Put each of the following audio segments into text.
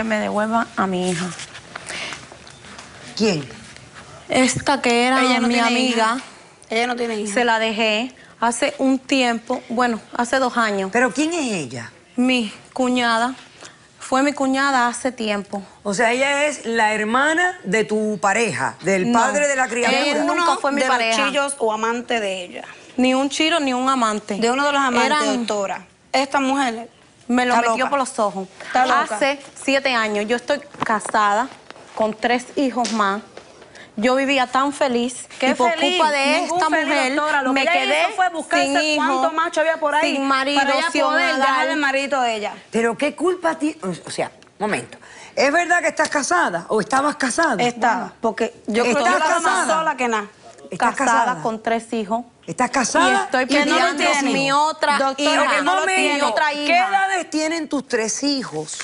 me devuelvan a mi hija. ¿Quién? Esta que era mi amiga. Ella no tiene hija. Se la dejé hace un tiempo, bueno, hace 2 años. ¿Pero quién es ella? Mi cuñada. Fue mi cuñada hace tiempo. O sea, ella es la hermana de tu pareja, del padre de la criatura. Él nunca fue mi de pareja. Los chillos o amante de ella. Ni un chiro ni un amante. De uno de los amantes, doctora. Esta mujer me lo está metió loca. por los ojos. Está loca. Hace 7 años. Yo estoy casada con 3 hijos más. Yo vivía tan feliz. Qué y por feliz. culpa de Ningún esta feliz, mujer doctora. Lo me que ella quedé hizo fue buscarse sin hijo, cuánto macho había por ahí sin marido, para ella sin poder hogar. dejar el marido de ella. ¿Pero qué culpa tiene? O sea, momento. ¿Es verdad que estás casada o estabas casada? Estaba, porque yo creo que ¿Estás estaba más casada? sola que nada. ¿Estás casada con 3 hijos. ¿Estás Y casada? estoy que no lo pidiendo tiene. mi otra Doctora, hija. que no lo tiene. Mi otra hija. ¿Qué edades tienen tus 3 hijos?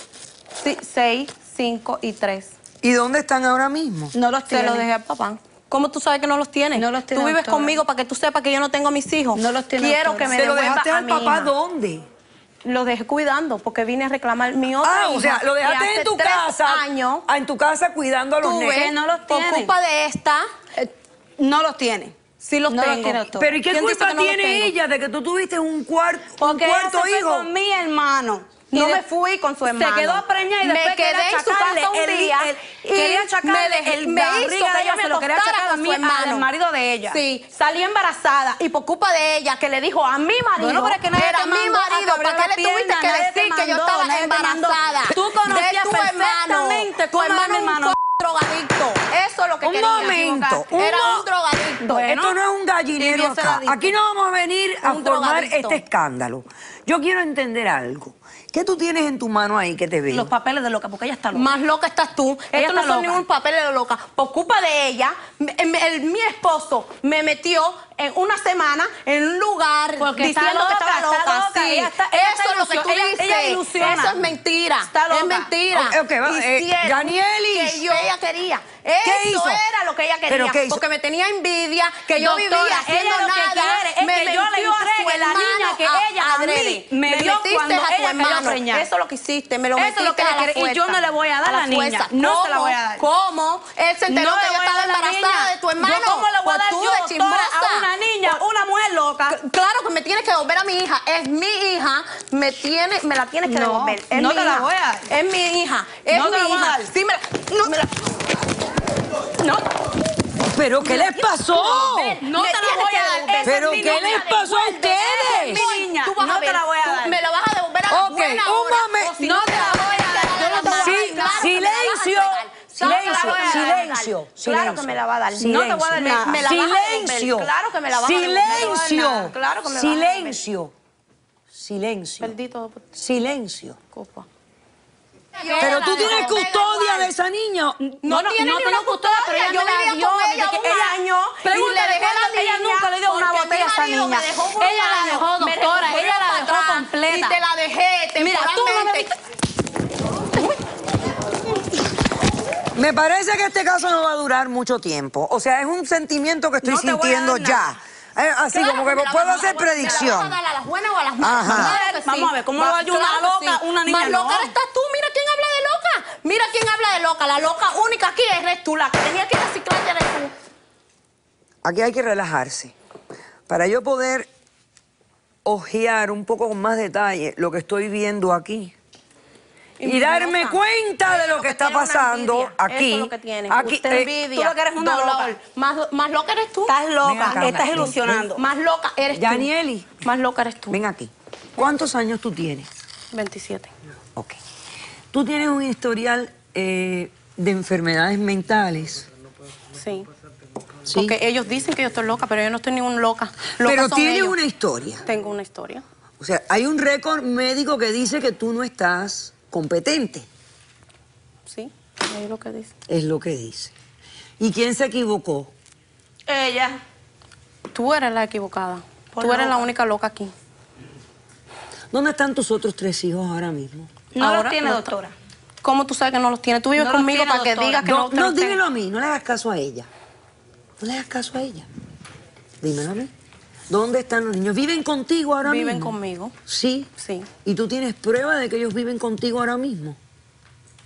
6, 5 y 3. ¿Y dónde están ahora mismo? No los Se tiene. los dejé al papá. ¿Cómo tú sabes que no los tienes? No los tiene, Tú vives doctora. conmigo para que tú sepas que yo no tengo a mis hijos. No los tiene, Quiero doctora. que me ¿Se lo devuelva dejaste a al mi papá hija. dónde? Lo dejé cuidando porque vine a reclamar mi otra hija. O sea, lo que dejaste hace en tu 3 casa. años En tu casa cuidando a los tuve, nenes. no los por tiene. culpa de esta, No los tiene. sí los No los tengo. tiene, doctora. Pero ¿y qué ¿Quién dice culpa que no los tiene tengo? ella de que tú tuviste un cuarto Porque ella se fue hijo? con mi hermano. No Y me fui con su hermano. Se quedó preñada y después me quedé en su casa un día quería achacarle el me hizo barriga que de yo ella, me se lo quería acostara achacar a con mí, su hermano. al marido de ella. Sí, salí embarazada y por culpa de ella que le dijo a mi marido, Bueno, pero es que nadie era te mi mandó a marido, abrir ¿para qué la le tuviste pierna? que Nadie te decir que yo mandó, estaba nadie te mandó. embarazada? Tú conocías de tu perfectamente hermano. Tu cómo era mi hermano hermano. un drogadicto. Eso es lo que Un quería. momento, Era un drogadicto. Bueno. Esto no es un gallinero Y Dios se acá. la dijo. Aquí no vamos a venir a Un formar drogadicto. este escándalo. Yo quiero entender algo. ¿Qué tú tienes en tu mano ahí que te veo? Los papeles de loca, porque ella está loca. Más loca estás tú. Ella Esto no está son loca. ningún papel de loca. Por culpa de ella, mi esposo me metió en una semana en un lugar Porque está diciendo que loca, estaba loca. está loca. Sí. Ella está Eso es lo que tú ella dices. ilusiona. Eso es mentira. Está loca. Es mentira. Ok, va, Hicieron Danielis. que ella quería. ¿Qué Eso hizo? era lo que ella quería. ¿Pero qué hizo? Porque me tenía envidia, que yo Doctora, vivía haciendo ella lo que nada. quiere es me que yo le metió a su entregue la niña hermano que ella a mí adrede. me Le dio metiste cuando a tu ella cayó hermano. preñada. Eso es lo que hiciste. Me lo Eso metiste es lo que ella a la quiere, y yo fuerza. no le voy a dar a la niña. fuerza. No se la voy a ¿Cómo? dar. ¿Cómo? Él se enteró No que le yo voy a estaba dar a la embarazada niña. de tu hermano. Yo, ¿cómo le voy a Pues dar tú yo, de doctora, chismosa. a una niña, una mujer loca? Claro que me tienes que devolver a mi hija. Es mi hija. Me la tienes que No, devolver. Es no mi te la hija. voy a dar. Es mi hija. Es No te mi la voy a hija. dar. Sí, No, ¿Pero qué les pasó? no te la voy a dar. Esa ¿Pero es mi qué niña. les pasó a ustedes? Esa es mi niña. Tú vas No a te ver, la voy a tú dar. Me la vas a devolver a la Ok, buena un hora, momento. o si No te la voy a dar. Yo no te la voy a Sí, dar. silencio, silencio, silencio, Claro que me la va a dar. silencio. No te voy a dar nada. Me la vas a devolver. Silencio. Claro que me la vas a devolver. Silencio. Claro que me la vas a devolver. Silencio. Silencio. Bendito. Silencio. Copa. Pero tú tienes custodia de esa niña. No tiene ni una custodia, pero ella yo me la vivía dio con desde ella que un ella año. Pregúntale y le dejé cuándo la ella niña nunca le dio una porque botella a esa mi marido niña. me dejó por Ella un la año, dejó, me doctora, recuperó ella la para dejó atrás completa. Y te la dejé Mira, tú no me temporalmente. Me parece que este caso no va a durar mucho tiempo. O sea, es un sentimiento que estoy No te voy a sintiendo dar ya. nada. Así Claro como que me la puedo vas a hacer dar, ¿me la predicción. vas a dar a las buenas o a las malas? Ajá. Claro que sí. Vamos a ver, ¿cómo le va a ayudar Claro una que loca, sí. una niña? Más No. loca estás tú. Mira quién habla de loca. Mira quién habla de loca. La loca única aquí eres tú. La que tenía que reciclarte eres tú. Aquí hay que relajarse. Para yo poder ojear un poco con más detalle lo que estoy viendo aquí. Y darme cuenta de lo que está tiene una pasando envidia. aquí. Eso es lo que tiene. Aquí, Usted envidia. tú lo que eres una dolor. loca. Más loca eres tú. Estás Ven loca, acá, estás ven. ilusionando. Más loca eres tú. Danieli, Más loca eres tú. ven aquí. ¿Cuántos años tú tienes? 27. Ok. Tú tienes un historial de enfermedades mentales. Sí. ¿Sí? Porque ellos dicen que yo estoy loca, pero yo no estoy ni un loca. Pero Locas son tienes ellos. una historia. Tengo una historia. O sea, hay un récord médico que dice que tú no estás competente. Sí, es lo que dice. Es lo que dice. ¿Y quién se equivocó? Ella. Tú eres la equivocada. Por Tú eres la loca. única loca aquí. ¿Dónde están tus otros 3 hijos ahora mismo? No Ahora lo tiene, no doctora. ¿Cómo tú sabes que no los tienes? Tú vives No los conmigo tiene, para que doctora. digas que No, te no, los tengo. dímelo a mí, no le hagas caso a ella. No le hagas caso a ella. Dímelo a mí. ¿Dónde están los niños? ¿Viven contigo ahora mismo? Viven conmigo. Sí. Sí. ¿Y tú tienes prueba de que ellos viven contigo ahora mismo?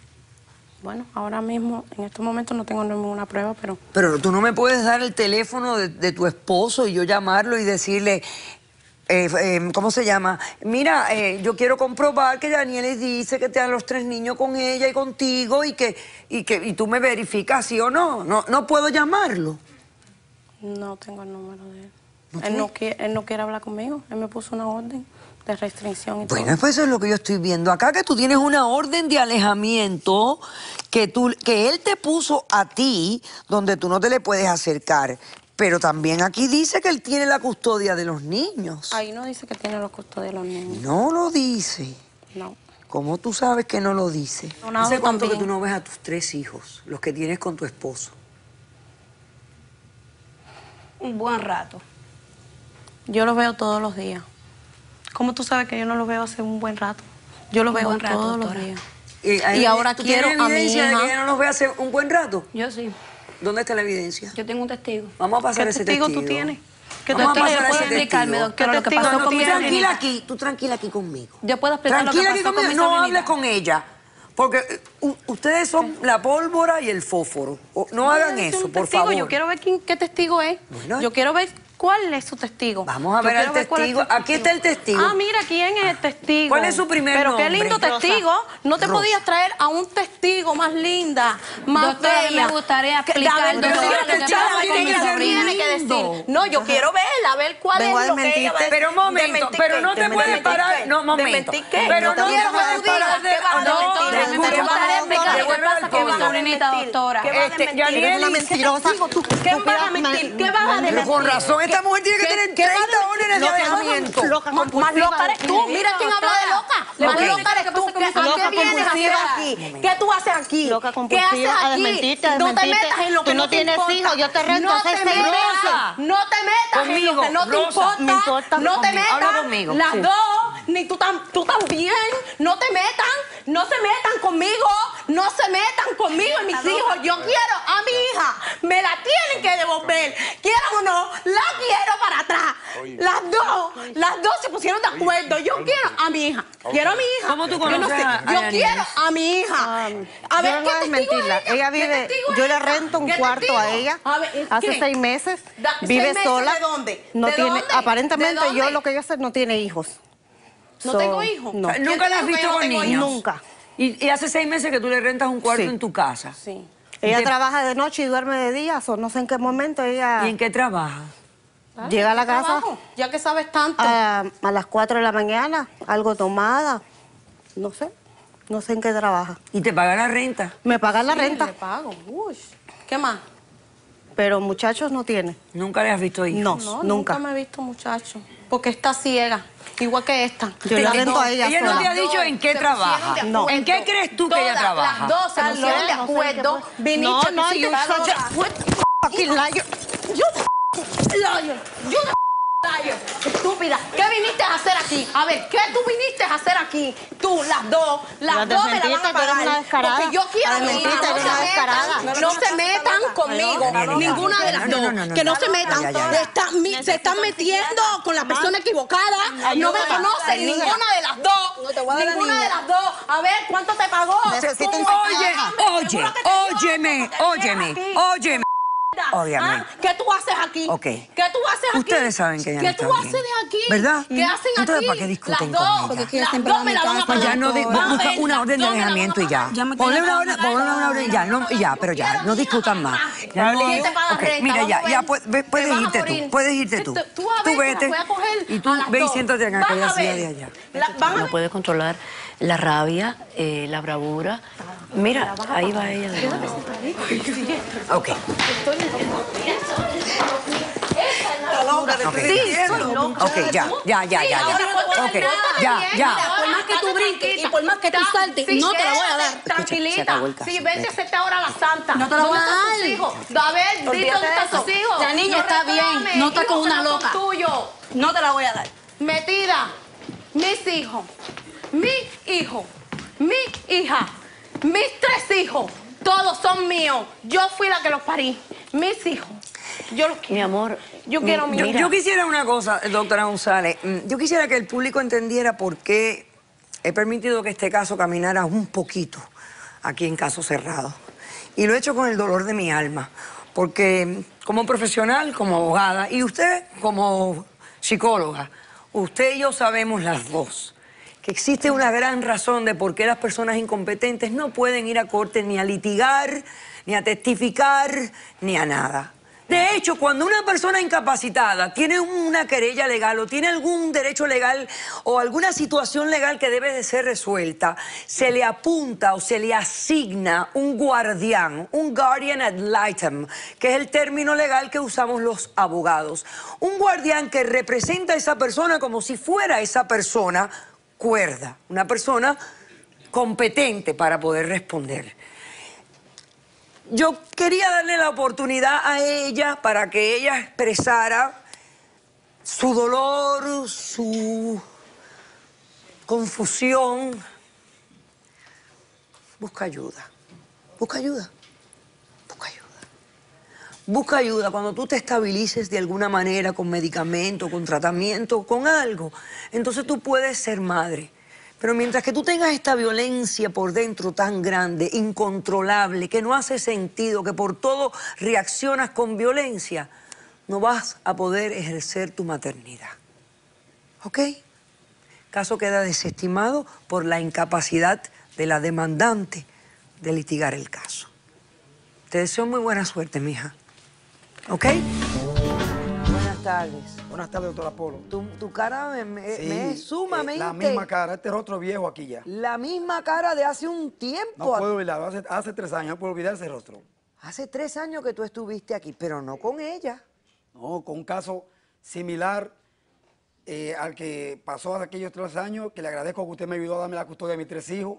Bueno, ahora mismo, en estos momentos no tengo ninguna prueba, pero... Pero tú no me puedes dar el teléfono de tu esposo y yo llamarlo y decirle, ¿cómo se llama? Mira, yo quiero comprobar que Yanielis dice que te dan los 3 niños con ella y contigo y tú me verificas sí o no. No puedo llamarlo. No tengo el número de él. ¿No Él no quiere hablar conmigo. Él me puso una orden de restricción y todo. Bueno, pues eso es lo que yo estoy viendo acá, que tú tienes una orden de alejamiento que él te puso a ti, donde tú no te le puedes acercar. Pero también aquí dice que él tiene la custodia de los niños. Ahí no dice que tiene los costos de los niños. No lo dice. No. ¿Cómo tú sabes que no lo dice? Donado ¿Hace cuánto que también. tú no ves a tus 3 hijos, los que tienes con tu esposo? Un buen rato. Yo los veo todos los días. ¿Cómo tú sabes que yo no los veo hace un buen rato? Yo los Un veo buen rato, todos los doctora. días. Y ahora ¿tú quiero tienes a mi evidencia de hija. que ella no los ve hace un buen rato? Yo sí. ¿Dónde está la evidencia? Yo tengo un testigo. Vamos a pasar ¿Qué ese testigo testigo. tú tienes? ¿Qué Vamos a testigo pasar puede ese explicarme, testigo. doctora, lo que ¿Qué pasó testigo con mi tú tienes? Tranquila sobrinita? aquí, tú tranquila aquí conmigo. Yo puedo explicar lo que Tranquila pasó aquí con mi conmigo, no sobrinita. hables con ella. Porque ustedes son la pólvora y el fósforo. No hagan Ese es eso, un por testigo. favor. Yo quiero ver qué testigo es. Bueno. Yo quiero ver cuál es su testigo. Vamos a Yo ver al quiero ver cuál es testigo. su Aquí está el testigo. Ah, mira, ¿quién es el testigo? ¿Cuál es su primer Pero nombre? qué lindo Rosa. testigo. No te Rosa. podías traer a un testigo más linda, más Doctora, bella. me gustaría Que- explicar, a ver, doctora, yo este quiero chavo escuchar tiene lo que ella ser tiene que lindo. decir. No, yo quiero verla, a ver cuál Vengo a es lo que ella va a desmentirte. Pero un momento, ¿Desmentir pero qué? no te ¿Desmentir puedes qué? parar. No, momento. ¿Desmentir qué? Pero no te quiero que puedes tú digas parar de. qué vas a No, desmentir. de- Me gustaría explicar de- qué pasa de- que vas a de- desmentir. doctora. ¿Qué vas a desmentir? Yanielis, Eres una mentirosa. ¿Qué vas a mentir? ¿Qué vas a Pero desmentir? con razón, esta mujer tiene que ¿Qué- tener qué va a 30 desmentir? órdenes de Loca, alejamiento. loca Más compulsiva. loca eres tú. Mira quién habla de loca. Le Más voy a loca eres tú. ¿A qué Loca vienes a hacer compulsiva. aquí? ¿Qué tú haces aquí? Loca ¿Qué haces compulsiva, a aquí? desmentirte, a No te desmentirte. metas en lo que Tú no te tienes importa. hijos, yo te rento No hace te 6 metas. meses. No te metas en lo que no te Rosa, importa. me importa. No te Conmigo. metas. Habla conmigo, Las sí. dos, ni tú también. No te metan. No se metan conmigo. No se metan conmigo y mis hijos. Yo quiero a mi hija. Me la tienen que devolver. Quieran o no, la quiero para atrás. Las dos se pusieron de acuerdo. Yo quiero a mi hija. Quiero a mi hija. ¿Cómo tú Yo no conoces sé. a Yo Yanielis? quiero a mi hija. A yo ver, no ¿qué voy a testigo desmentirla. es ella? Ella ¿Qué vive, testigo es yo le ella? rento un ¿Qué cuarto testigo? a ella A ver, hace ¿qué? 6 meses. 6 Vive meses, sola. ¿de dónde? No ¿De tiene, dónde? aparentemente ¿De dónde? yo lo que yo sé no tiene hijos. ¿No So, tengo hijos? No. ¿Quién ¿Nunca te la has dijo que visto yo no con tengo niños? hijos? Nunca. Y hace 6 meses que tú le rentas un cuarto Sí. en tu casa. Sí. Ella De- trabaja de noche y duerme de día, o no sé en qué momento ella ¿Y en qué trabaja? llega a la casa Trabajo, ya que sabes tanto. a las 4 de la mañana, algo tomada, no sé en qué trabaja. ¿Y te paga la renta? Me pagan la Sí, renta, le pago. Uy. ¿Qué más? pero muchachos no tiene. ¿Nunca le has visto hijos? No, No, nunca. nunca me he visto muchacho. Porque está ciega, igual que esta. Yo la rento a ella Ella no sola. te ha dicho en qué Se trabaja. pusieron de No. acuerdo. ¿En qué crees tú que ella Todas, trabaja? Las dos se Tal pusieron vez, de no sé acuerdo. en qué- Viniste, No, pusiste you la such a loca. fucking liar. Liar. You the liar. Estúpida. ¿Qué viniste a hacer aquí? A ver, ¿qué tú viniste a hacer aquí? Tú, las dos me la van a desmentiste, tú eres pagar. una descarada. Porque yo quiero La a mi hija. desmentiste, No eres se una descarada. metan, no se metan conmigo. Daniela, Ninguna de las no, dos. no, no, Que no no. se metan. Ya. Se están metiendo con la persona equivocada. No me conocen ninguna de las dos. te voy a dar la Ninguna de niña. las dos. A ver, ¿cuánto te pagó? Necesito ¿Cómo un es? Oye, Seguro que te dio óyeme, algo, porque te óyeme, vienes aquí. óyeme. Óyame. ¿Ah? ¿Qué tú haces aquí? Ok. ¿Qué tú haces aquí? Ustedes saben que ella no ¿Qué está tú bien. haces de aquí? ¿verdad? ¿Qué hacen Entonces, aquí? ¿para qué discuten Las con dos. ella? Porque quieres las siempre dos me la van a para mi pagar. Ya no Doctora. Van a busca ver, una las orden de dos me la van a alejamiento y ya. pagar. Ya me Ponle tiene una orden, ponle una orden y ya. No, y ya, pero ya, no discutan más. Ya no, ¿Quién te paga ok, renta? mira, Vamos ya, a ver. ya Te puedes vas a irte morir. tú, puedes irte tú. Tú a ver, Tú te las vete voy a coger y tú a las ve y dos. siéntate en Vas aquella a silla ver. de allá. Van a No puede controlar la rabia, la bravura. Mira, ahí va ella de nuevo. Ok. Ok, ya. ahora cuando Ok, nada ya, bien, ya. mira, Por más que tú brinques y por más que tú saltes, no te la voy a dar. se Tranquilita. acabó el caso, Sí, vente a vete. hacerte ahora la santa. No te la voy a ¿Dónde están tus dar. hijos? A ver, di Olvídate dónde de están eso. tus hijos. La niña está bien, reclames, no está hijos con que una no son loca. tuyos. No te la voy a dar. Metida, mis hijos, mi hijo, mi hija, mis 3 hijos, todos son míos. Yo fui la que los parí. Mis hijos. Yo los quiero. Mi amor, Yo quiero a mi Yo, hija. yo quisiera una cosa, doctora González. Yo quisiera que el público entendiera por qué he permitido que este caso caminara un poquito aquí en Caso Cerrado. Y lo he hecho con el dolor de mi alma, porque como profesional, como abogada, y usted como psicóloga, usted y yo sabemos las dos que existe una gran razón de por qué las personas incompetentes no pueden ir a corte ni a litigar, ni a testificar, ni a nada. De hecho, cuando una persona incapacitada tiene una querella legal o tiene algún derecho legal o alguna situación legal que debe de ser resuelta, se le apunta o se le asigna un guardián, un guardian ad litem, que es el término legal que usamos los abogados. Un guardián que representa a esa persona como si fuera esa persona cuerda, una persona competente para poder responder. Yo quería darle la oportunidad a ella para que ella expresara su dolor, su confusión. Busca ayuda, busca ayuda, busca ayuda. Busca ayuda cuando tú te estabilices de alguna manera con medicamento, con tratamiento, con algo. Entonces tú puedes ser madre. Pero mientras que tú tengas esta violencia por dentro tan grande, incontrolable, que no hace sentido, que por todo reaccionas con violencia, no vas a poder ejercer tu maternidad. ¿Ok? Caso queda desestimado por la incapacidad de la demandante de litigar el caso. Te deseo muy buena suerte, mija. ¿Ok? Buenas tardes. Buenas tardes, doctora Polo. Tu cara me es sumamente... la misma cara, este rostro viejo aquí ya. La misma cara de hace un tiempo. No puedo olvidarlo, hace 3 años, no puedo olvidar ese rostro. Hace 3 años que tú estuviste aquí, pero no con ella. No, con un caso similar al que pasó hace aquellos 3 años, que le agradezco que usted me ayudó a darme la custodia de mis 3 hijos.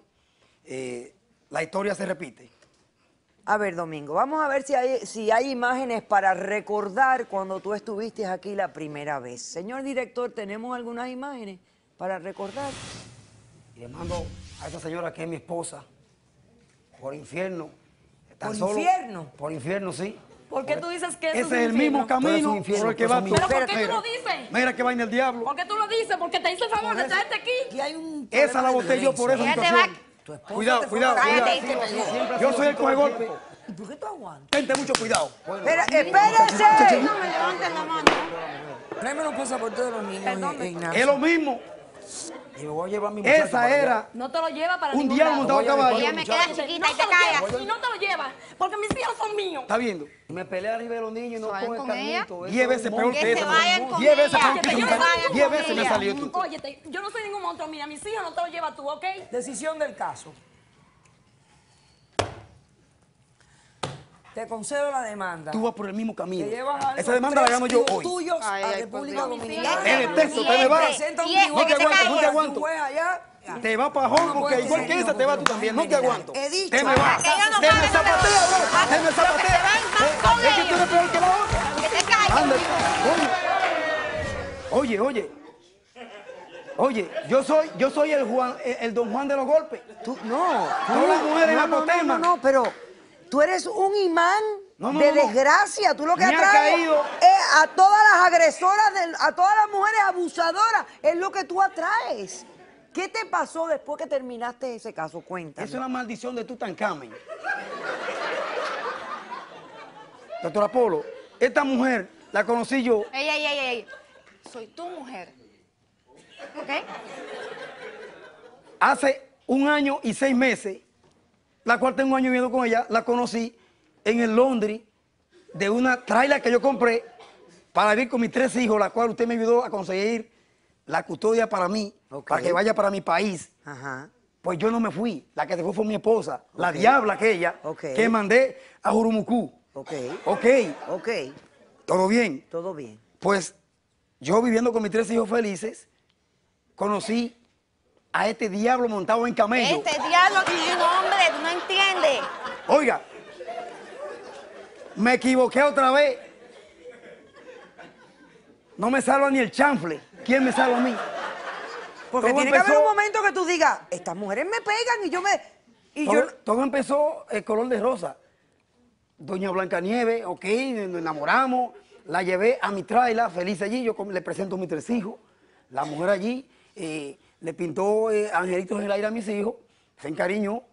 La historia se repite. A ver, Domingo, vamos a ver si hay imágenes para recordar cuando tú estuviste aquí la primera vez. Señor director, ¿tenemos algunas imágenes para recordar? Y le mando a esta señora que es mi esposa, por infierno. ¿Por infierno? Por infierno, sí. ¿Por qué tú dices que eso Ese es el mismo camino por el que va tú. ¿Pero por qué tú lo dices? Mira que vaina el diablo. ¿Por qué tú lo dices? Porque te hice el favor de traerte aquí. Aquí hay un Esa la boté yo por esa situación. Cuidado, cuidado, cuidado. Yo soy el coge golpe. ¿Y por qué tú aguantas? Tente mucho cuidado. ¡Espérese! No me levanten la mano. Tráeme los pasaportes de los niños, Ignacio. Es lo mismo. Y me voy a llevar a mi muchacho. Esa era No te lo lleva para un ningún diablo lado. montado a caballo. Ella me queda chiquita y te lo callas. llevas, y no te lo llevas, porque mis hijos son míos. ¿Está viendo? Me pelea arriba de los niños y no ¿Vayan con el con ella? carnito. 10 veces peor Que que se esa. vayan con 10 veces ella. peor que Que yo esa. no soy ningún 10 veces me monstruo. salió tú. Óyete, yo no soy ningún monstruo. Mira, mis hijos no te lo llevas tú, ¿ok? Decisión del caso. Te concedo la demanda. Tú vas por el mismo camino. Te llevas a Esa demanda la gano yo hoy. tuyos Ay, a ay, República por Dios. Dominicana. En el texto, te me vas. Presenta un Siempre, No te divorcio. aguanto, no te Un aguanto. juez allá. Te vas para Hong Kong, que igual que esa te vas tú también. No te aguanto. He dicho. Te me vas. Que ella no Te me pague, zapatea, no bro. Te me zapatea. con Es que tú eres peor que la otra. Que te calles. Anda. Oye. Oye, yo soy el don Juan de los golpes. No. Todas las mujeres no, apoteman. no, pero tú eres un imán No, de no, no. desgracia. Tú lo que Me ha atraes caído. a todas las agresoras, a todas las mujeres abusadoras. Es lo que tú atraes. ¿Qué te pasó después que terminaste ese caso? Cuéntame. Es una maldición de Tutankamen. Doctora Polo, esta mujer la conocí yo. Ey. Soy tu mujer. ¿Ok? Hace 1 año y 6 meses, la cual tengo 1 año viviendo con ella, la conocí en el Londres de una trailer que yo compré para vivir con mis 3 hijos, la cual usted me ayudó a conseguir la custodia para mí, para que vaya para mi país. Ajá. Pues yo no me fui, la que se fue mi esposa, la diabla aquella, que mandé a Jurumucú. Ok. ¿Todo bien? Todo bien. Pues yo viviendo con mis 3 hijos felices, conocí a este diablo montado en camello. Este diablo tiene nombre, tú no entiendes. Oiga, me equivoqué otra vez. No me salva ni el chanfle. ¿Quién me salva a mí? Porque Todo tiene que haber empezó- un momento que tú digas, estas mujeres me pegan y yo me... Y yo... Todo empezó el color de rosa. Doña Blancanieves, ok, nos enamoramos, la llevé a mi trailer, feliz allí, yo le presento a mis 3 hijos, la mujer allí le pintó angelitos en el aire a mis hijos, se encariñó,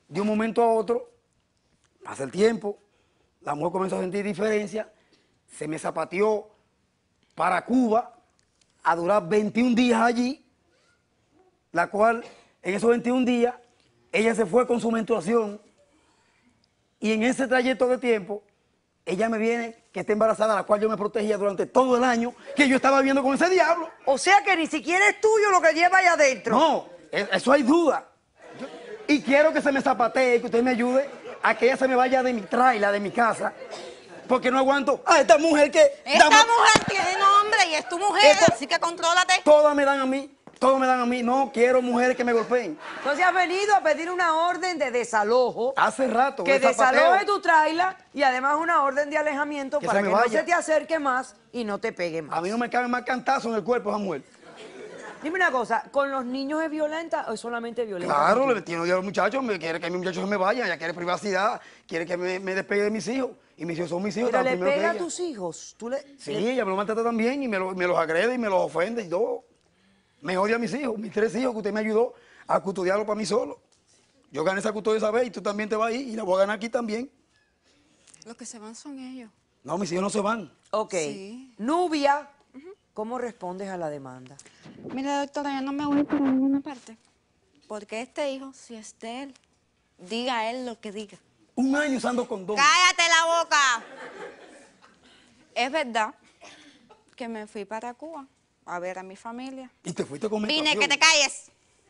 de un momento a otro, pasa el tiempo, la mujer comenzó a sentir diferencia, se me zapateó para Cuba a durar 21 días allí, la cual en esos 21 días ella se fue con su menstruación y en ese trayecto de tiempo ella me viene que está embarazada, la cual yo me protegía durante todo el año que yo estaba viviendo con ese diablo. O sea que ni siquiera es tuyo lo que lleva allá adentro. No, eso hay duda. Y quiero que se me zapatee, que usted me ayude a que ella se me vaya de mi trailer, de mi casa, porque no aguanto a esta mujer que... Esta mujer tiene nombre y es tu mujer, Esto- así que contrólate. Todas me dan a mí, todas me dan a mí. No quiero mujeres que me golpeen. Entonces has venido a pedir una orden de desalojo. Hace rato. Que de zapateo. desaloje tu trailer y además una orden de alejamiento Que para se que me no vaya. se te acerque más y no te pegue más. A mí no me cabe más cantazo en el cuerpo esa mujer. Dime una cosa, ¿con los niños es violenta o es solamente violenta? Claro, contigo? le tiene odio a los muchachos, me quiere que mis muchachos se me vayan, ella quiere privacidad, quiere que me despegue de mis hijos. Y mis hijos son mis hijos. Pero tan le primero que pega a ella. tus hijos. Tú le... Sí, ella me lo maltrata también y me los agrede y me los ofende y todo. Me odia a mis hijos, mis 3 hijos que usted me ayudó a custodiarlos para mí solo. Yo gané esa custodia esa vez y tú también te vas a ir y la voy a ganar aquí también. Los que se van son ellos. No, mis hijos no se van. Ok. Sí. Nubia, ¿cómo respondes a la demanda? Mira, doctora, yo no me voy para ninguna parte. Porque este hijo, si es de él, diga él lo que diga. 1 año usando condón. ¡Cállate la boca! Es verdad que me fui para Cuba a ver a mi familia. Y te fuiste con Vine, menstruación. que te calles.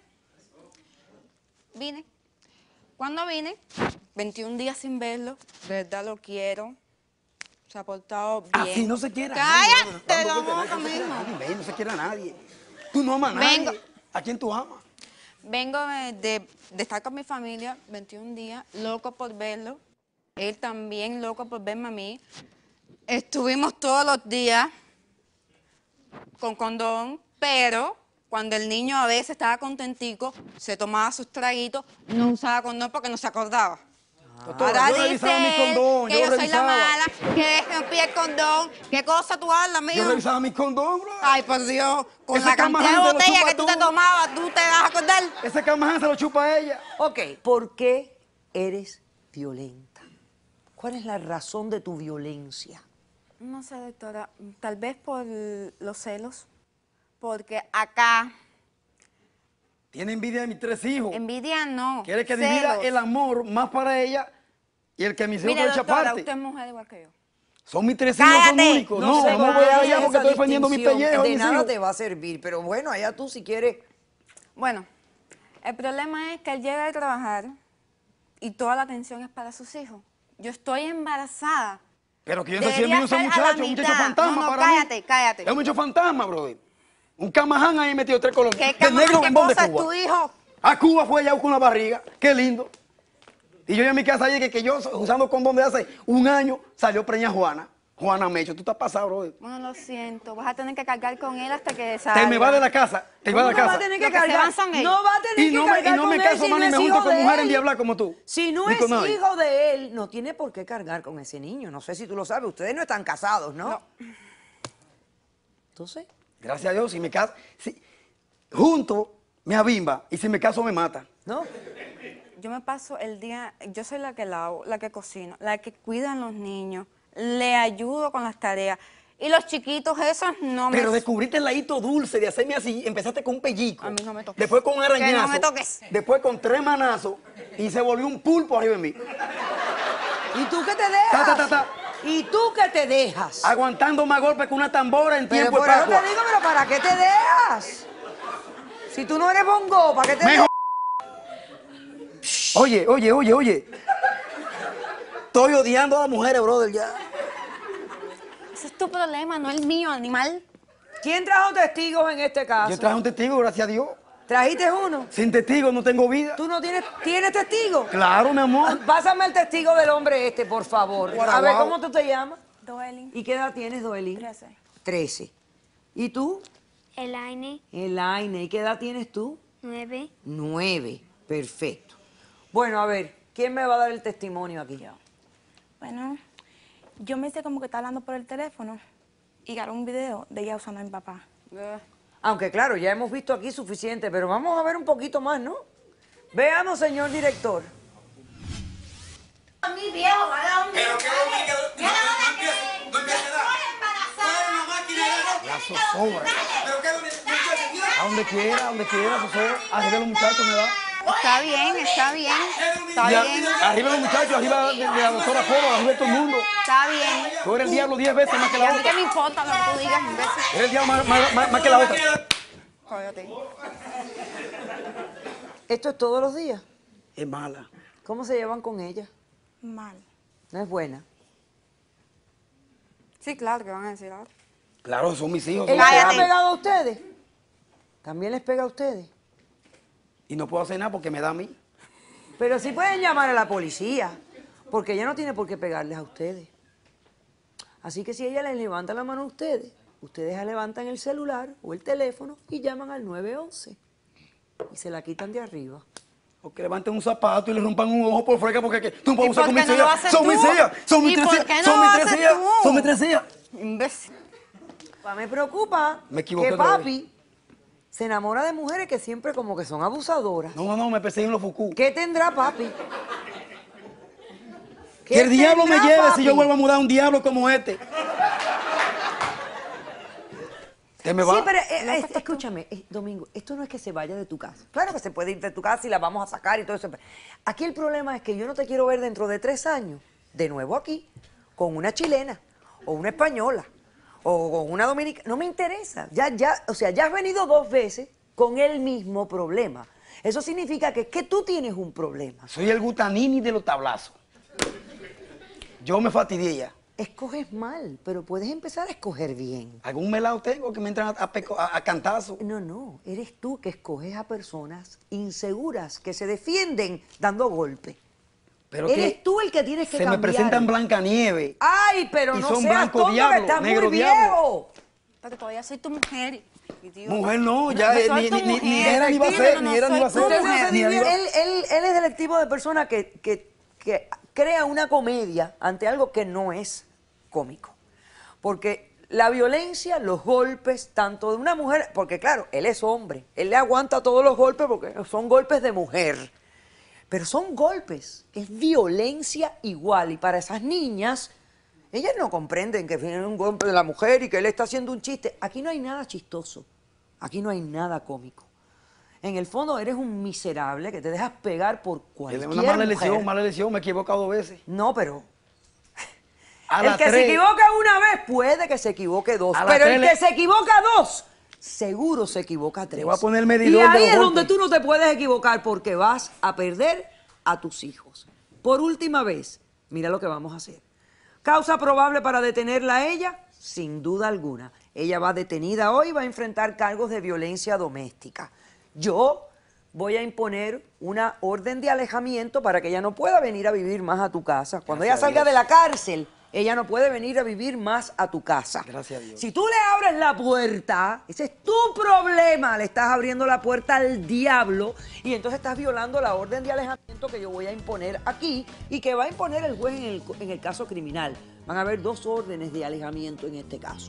Vine. Cuando vine, 21 días sin verlo, de verdad lo quiero. Se ha portado bien. Así no se quiere a nadie. ¡Cállate la Dando vueltas, boca, no se quiere a mismo! nadie, ven, no se quiere a nadie. Tú no amas a nadie. Vengo. ¿A quién tú amas? Vengo de estar con mi familia 21 días, loco por verlo. Él también loco por verme a mí. Estuvimos todos los días con condón, pero cuando el niño a veces estaba contentico, se tomaba sus traguitos, no usaba condón porque no se acordaba. Doctora, yo revisaba mi condón, que yo yo soy la revisaba. mala, que rompí el condón. ¿Qué cosa tú hablas, Yo mío? revisaba mi condón, bro. Ay, por Dios, con Ese la cantidad de camaján te lo botella chupa que tú te tú. tomabas, ¿tú te vas a acordar? Ese camaján se lo chupa a ella. Ok, ¿por qué eres violenta? ¿Cuál es la razón de tu violencia? No sé, doctora, tal vez por los celos, porque acá, Tiene envidia de mis 3 hijos. envidia no, Quiere que divida celos. el amor más para ella y el que mis hijos Mire, que echa doctora, parte. usted es mujer igual que yo. Son mis 3 hijos, son ¡Cállate! únicos. No, sé no por me voy qué a hay allá porque esa estoy defendiendo mi distinción. pellejo. De mis nada hijos. te va a servir, pero bueno, allá tú si quieres. Bueno, el problema es que él llega de trabajar y toda la atención es para sus hijos. Yo estoy embarazada. Pero que yo no sé si Debería ese ser a la muchacho, un muchacho mitad. fantasma No, para cállate, mí. cállate. Es un muchacho fantasma, brother. Un camaján ahí metido 3 colores. ¿Qué, Que el negro qué bombón de cosa es Cuba. tu hijo? A Cuba fue allá con una barriga. Qué lindo. Y yo en mi casa dije que yo usando condón de hace 1 año salió preña Juana. Juana Mecho, tú estás pasado, brother. Bueno, lo siento, vas a tener que cargar con él hasta que salga. Te me va de la casa. Te va ¿Cómo de la no va casa. a tener que Lo que se cargar? van son ellos. No va a tener Y que no cargar me con él caso si más no ni me es junto hijo con de mujer él. endiablada como tú. Si no Ni es con nadie. hijo de él, no tiene por qué cargar con ese niño. No sé si tú lo sabes. Ustedes no están casados, ¿no? No. Entonces, Gracias a Dios, si me caso. Si, junto me abimba y si me caso me mata. ¿no? Yo me paso el día, yo soy la que lavo, la que cocino, la que cuida a los niños, le ayudo con las tareas. Y los chiquitos esos no me... Pero descubriste el ladito dulce de hacerme así. Empezaste con un pellico. A mí no me toques. Después con un arañazo. Que no me toques. Después con 3 manazos. Y se volvió un pulpo arriba de mí. ¿Y tú qué te dejas? Ta, ta, ta, ta. ¿Y tú qué te dejas? Aguantando más golpes que una tambora en Pero tiempo por de eso Pascua. te digo, pero ¿para qué te dejas? Si tú no eres bongo, ¿para qué te dejas? Oye. Estoy odiando a las mujeres, brother, ya. Ese es tu problema, no el mío, animal. ¿Quién trajo testigos en este caso? Yo traje un testigo, gracias a Dios. ¿Trajiste uno? Sin testigo no tengo vida. ¿Tú no tienes testigo? Claro, mi amor. Pásame el testigo del hombre este, por favor. A ver, Guaraguao. ¿cómo tú te llamas? Doelin. ¿Y qué edad tienes, Doelín? 13. 13. ¿Y tú? Elaine, Elaine. ¿Y qué edad tienes tú? 9. 9. Perfecto. Bueno, a ver, ¿quién me va a dar el testimonio aquí? Bueno, yo me hice como que está hablando por el teléfono y grabé un video de ella usando a mi papá. Aunque claro, ya hemos visto aquí suficiente, pero vamos a ver un poquito más, ¿no? Veamos, señor director. Mi viejo, mala hombre. Pero qué no empieza nada. La zozobra. Pero qué muchacho, A donde quiera, zozobra. Arriba los muchachos me da. Está bien, está bien. Está bien. Arriba los muchachos, arriba de la doctora Polo, arriba de todo el mundo. Está bien. Tú eres el diablo 10 veces más que Y a la mí otra. que me importa lo que tú digas, imbécil. Eres el diablo más que la otra. Cállate. ¿Esto es todos los días? Es mala. ¿Cómo se llevan con ella? Mal. ¿No es buena? Sí, claro, que van a decir ahora. Claro, son mis hijos. ¿Ella les ha Cállate. pegado a ustedes? ¿También les pega a ustedes? Y no puedo hacer nada porque me da a mí. Pero sí pueden llamar a la policía, porque ella no tiene por qué pegarles a ustedes. Así que si ella les levanta la mano a ustedes, ustedes levantan el celular o el teléfono y llaman al 911 y se la quitan de arriba. O que levanten un zapato y le rompan un ojo por fuera porque tú no puedes ¿Y usar por con qué mis no lo hijas. haces Son tú? mis hijas. Son mis ¿Y tres por hijas. qué no Son lo mis tres haces hijas. tú? Son mis tres hijas. Imbécil. Me preocupa Me equivoqué que otra papi se enamora de mujeres que siempre como que son abusadoras. No, me persiguen los Fuku. ¿Qué tendrá papi? Que el diablo me tendrá, lleve papi? si yo vuelvo a mudar a un diablo como este. ¿Qué me va? Sí, pero escúchame, Domingo, esto no es que se vaya de tu casa. Claro que se puede ir de tu casa y la vamos a sacar y todo eso. Aquí el problema es que yo no te quiero ver dentro de 3 años, de nuevo aquí, con una chilena, o una española, o con una dominicana. No me interesa. O sea, ya has venido 2 veces con el mismo problema. Eso significa que es que tú tienes un problema. Soy el Gutanini de los tablazos. Yo me fastidié ya. Escoges mal, pero puedes empezar a escoger bien. ¿Algún melado tengo que me entran a cantazo? No, eres tú que escoges a personas inseguras que se defienden dando golpes. Pero Eres que tú el que tienes que se cambiar. me presentan Blancanieves. Ay, pero Y no son seas blanco tonto, que diablo, estás negro muy diablo. viejo. Pero todavía soy tu mujer. idiota. Mujer no, ya No soy tu ni mujer, era ni va a tranquilo, ser, no ni era ni soy va a tu ser. Usted no mujer. se Ni divierte. era- Él es del tipo de persona que crea una comedia ante algo que no es cómico. Porque la violencia, los golpes, tanto de una mujer, porque claro, él es hombre, él le aguanta todos los golpes porque son golpes de mujer. Pero son golpes, es violencia igual. Y para esas niñas, ellas no comprenden que viene un golpe de la mujer y que él está haciendo un chiste. Aquí no hay nada chistoso, aquí no hay nada cómico. En el fondo eres un miserable que te dejas pegar por cualquier Es una mala mujer. elección, me he equivocado 2 veces. No, pero A el las que se 3. equivoca una vez puede que se equivoque 2, A las pero el 3 que se equivoca 2, seguro se equivoca 3. voy a poner el Y medidor de ahí los es donde golpes. tú no te puedes equivocar porque vas a perder a tus hijos. Por última vez, mira lo que vamos a hacer. ¿Causa probable para detenerla a ella? Sin duda alguna. Ella va detenida hoy y va a enfrentar cargos de violencia doméstica. Yo voy a imponer una orden de alejamiento para que ella no pueda venir a vivir más a tu casa. Cuando ella salga de la cárcel, ella no puede venir a vivir más a tu casa. Gracias a Dios. Si tú le abres la puerta, ese es tu problema. Le estás abriendo la puerta al diablo y entonces estás violando la orden de alejamiento que yo voy a imponer aquí y que va a imponer el juez en el caso criminal. Van a haber 2 órdenes de alejamiento en este caso.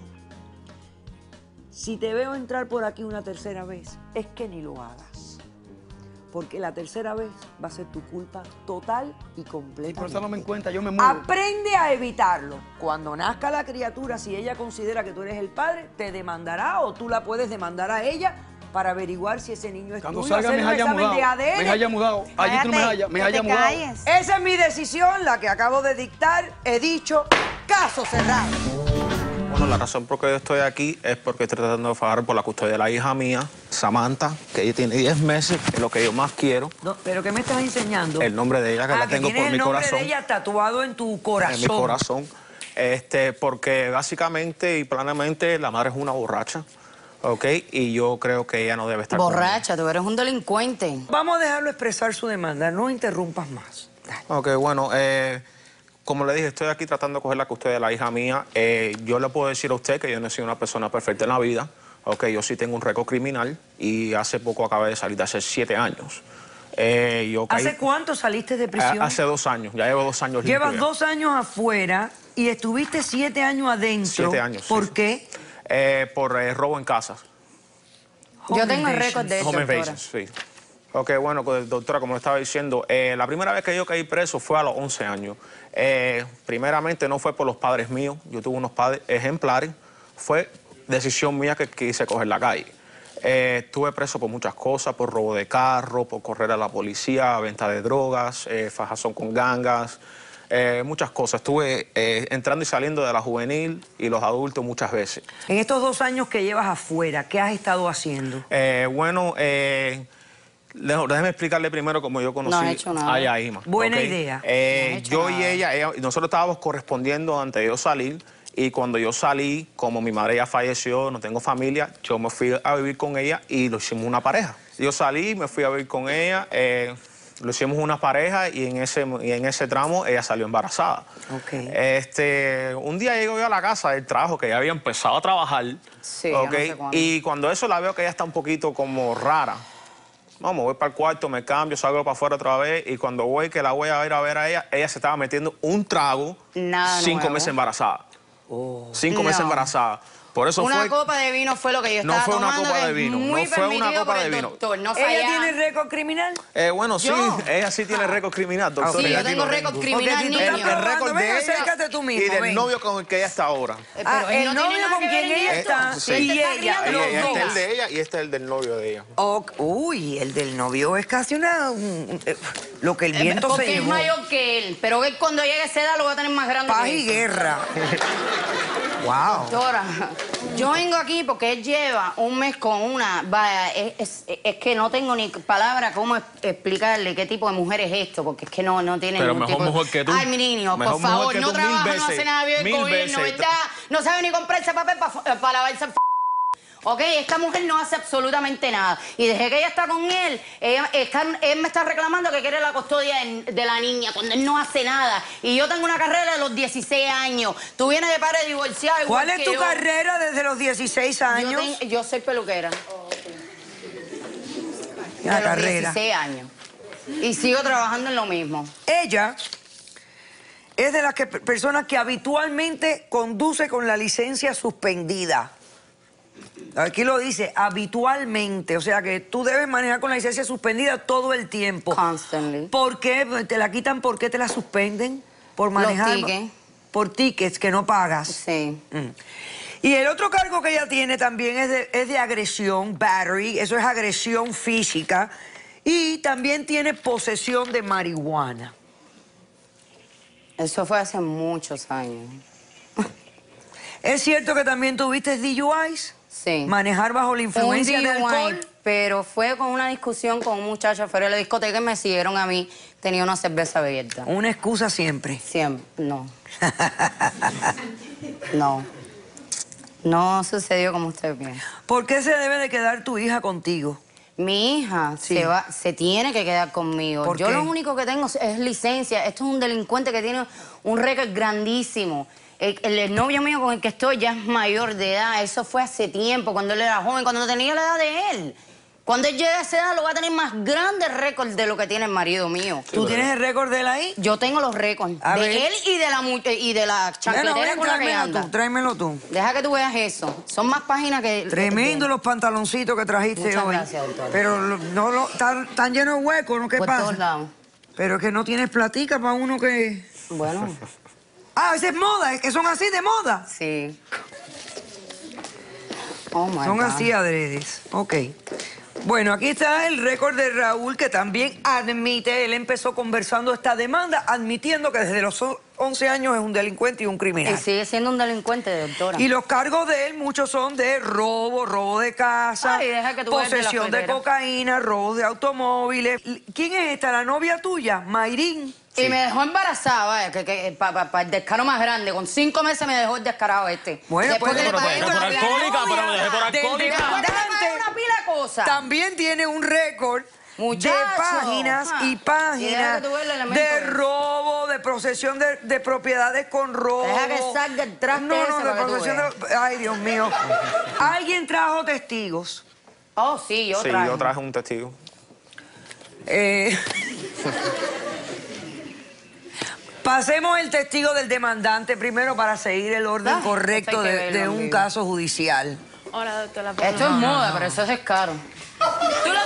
Si te veo entrar por aquí una tercera vez, es que ni lo hagas. Porque la tercera vez va a ser tu culpa total y completa. Y por eso no me encuentra, yo me muevo. Aprende a evitarlo. Cuando nazca la criatura, si ella considera que tú eres el padre, te demandará o tú la puedes demandar a ella para averiguar si ese niño es Cuando tuyo. salga hacer me un haya examen mudado. de ADN. Me haya mudado. Allí tú no me hallas, me Que haya te mudado. calles. Esa es mi decisión, la que acabo de dictar. He dicho, caso cerrado. Bueno, la razón por que yo estoy aquí es porque estoy tratando de pagar por la custodia de la hija mía, Samantha, que ella tiene 10 meses, que es lo que yo más quiero. No, ¿pero qué me estás enseñando? El nombre de ella, que la que tengo tienes por mi el nombre corazón. de ella tatuado en tu corazón. En mi corazón. Porque básicamente y planamente la madre es una borracha, ¿ok? Y yo creo que ella no debe estar conmigo. Borracha, tú eres un delincuente. Vamos a dejarlo expresar su demanda, no interrumpas más. Dale. Ok, bueno, como le dije, estoy aquí tratando de coger la custodia de la hija mía. Yo le puedo decir a usted que yo no soy una persona perfecta en la vida. Ok, yo sí tengo un récord criminal y hace poco acabé de salir, de hace 7 años. ¿Hace cuánto saliste de prisión? Hace 2 años, ya llevo 2 años limpio Llevas ya. 2 años afuera y estuviste 7 años adentro. 7 años, sí, ¿Por sí. qué? Por robo en casa. Yo tengo el Home récord de eso, Home doctora. invasion, sí. Ok, bueno, doctora, como le estaba diciendo, la primera vez que yo caí preso fue a los 11 años. Primeramente no fue por los padres míos, yo tuve unos padres ejemplares, fue decisión mía que quise coger la calle. Estuve preso por muchas cosas, por robo de carro, por correr a la policía, venta de drogas, fajazón con gangas, muchas cosas. Estuve entrando y saliendo de la juvenil y los adultos muchas veces. En estos 2 años que llevas afuera, ¿qué has estado haciendo? Déjeme explicarle primero cómo yo conocí a Yaima. Buena idea. Yo y ella, nosotros estábamos correspondiendo antes de yo salir, y cuando yo salí, como mi madre ya falleció, no tengo familia, yo me fui a vivir con ella y lo hicimos una pareja. Yo salí, me fui a vivir con ella, lo hicimos una pareja y en ese tramo ella salió embarazada. Okay. Un día llego yo a la casa del trabajo, que ya había empezado a trabajar, sí, okay, no sé y cuando eso la veo que ella está un poquito como rara. Vamos, voy para el cuarto, me cambio, salgo para afuera otra vez, y cuando voy, que la voy a ver a ella se estaba metiendo un trago, 5 meses embarazada. 5 meses embarazada. Por eso una copa de vino fue lo que yo estaba tomando. No fue una copa de vino. Muy no fue una copa de vino. Doctor, no ¿Ella tiene récord criminal? Bueno, sí, ella sí tiene récord criminal, doctor. Sí, yo tengo récord criminal, niño. El récord de ella acércate tú mismo, y del novio con el que ella está ahora. El novio con quien ella está y ella. Este es el de ella y este es el del novio de ella. Uy, el del novio es casi lo que el viento se llevó. Porque es mayor que él, pero él cuando llegue a esa edad lo va a tener más grande. Paz y guerra. Wow. Doctora, yo vengo aquí porque él lleva un mes con una... Vaya, es que no tengo ni palabra cómo explicarle qué tipo de mujer es esto, porque es que no tiene pero ningún mejor tipo... mujer que tú. Ay, mi niño, por favor, no trabaja, no hace nada bien el gobierno, ¿verdad? No sabe ni comprarse papel para lavarse el Ok, esta mujer no hace absolutamente nada. Y desde que ella está con él, él me está reclamando que quiere la custodia de la niña, cuando él no hace nada. Y yo tengo una carrera de los 16 años. Tú vienes de padre divorciado. ¿Cuál es tu carrera desde los 16 años? Yo soy peluquera. Una carrera. De los 16 años. Y sigo trabajando en lo mismo. Ella es de las personas que habitualmente conduce con la licencia suspendida. Aquí lo dice, habitualmente. O sea que tú debes manejar con la licencia suspendida todo el tiempo. Constantly. ¿Por qué te la quitan? ¿Por qué te la suspenden? Por manejar. Los tickets. Por tickets que no pagas. Sí. Y el otro cargo que ella tiene también es de agresión, battery. Eso es agresión física. Y también tiene posesión de marihuana. Eso fue hace muchos años. ¿Es cierto que también tuviste DUIs? Sí. ¿Manejar bajo la influencia de alcohol? Pero fue con una discusión con un muchacho afuera de la discoteca y me siguieron a mí. Tenía una cerveza abierta. Una excusa siempre. Siempre. No. No. No sucedió como usted piensa. ¿Por qué se debe de quedar tu hija contigo? Mi hija se tiene que quedar conmigo. Yo lo único que tengo es licencia. Esto es un delincuente que tiene un récord grandísimo. El novio mío con el que estoy ya es mayor de edad. Eso fue hace tiempo, cuando él era joven, cuando tenía la edad de él. Cuando él llegue a esa edad, lo va a tener más grande récord de lo que tiene el marido mío. ¿Tú tienes el récord de él ahí? Yo tengo los récords. De él y de la chancletera con la que anda. Tráemelo tú. Deja que tú veas eso. Son más páginas que... Tremendo los pantaloncitos que trajiste Muchas hoy. gracias, doctora. Pero están llenos de huecos, ¿no? ¿Qué Por pasa? todos lados. Pero es que no tienes platica para uno que... Bueno. Esa es moda, es que son así de moda. Sí. Oh, my Son God. así adredes. Ok. Bueno, aquí está el récord de Raúl, que también admite, él empezó conversando esta demanda, admitiendo que desde los 11 años es un delincuente y un criminal. Y sigue siendo un delincuente, doctora. Y los cargos de él, muchos son de robo de casa, Ay, deja que tú veas de la posesión de frontera. cocaína, robo de automóviles. ¿Quién es esta? ¿La novia tuya? Mayrín. Y me dejó embarazada, vaya, para el descaro más grande. Con 5 meses me dejó el descarado este. Bueno, después pues, que le pero pagué por una pila alcohólica, de pero me dejé por cosas. alcohólica. Después que le pagué una pila de cosas. También tiene un récord Muchacho. de páginas y Y deja páginas que tú veas el elemento de ese. robo, de posesión de propiedades con robo. Deja que salga el traste No, ese de para que tú posesión veas. de... Ay, Dios mío. ¿Alguien trajo testigos? Oh, sí, yo Sí, traje. yo traje un testigo. Pasemos el testigo del demandante primero para seguir el orden correcto esto hay que verlo de en un vivo. caso judicial. Hola, doctora. Esto es moda, pero eso es descaro. Tú lo que estás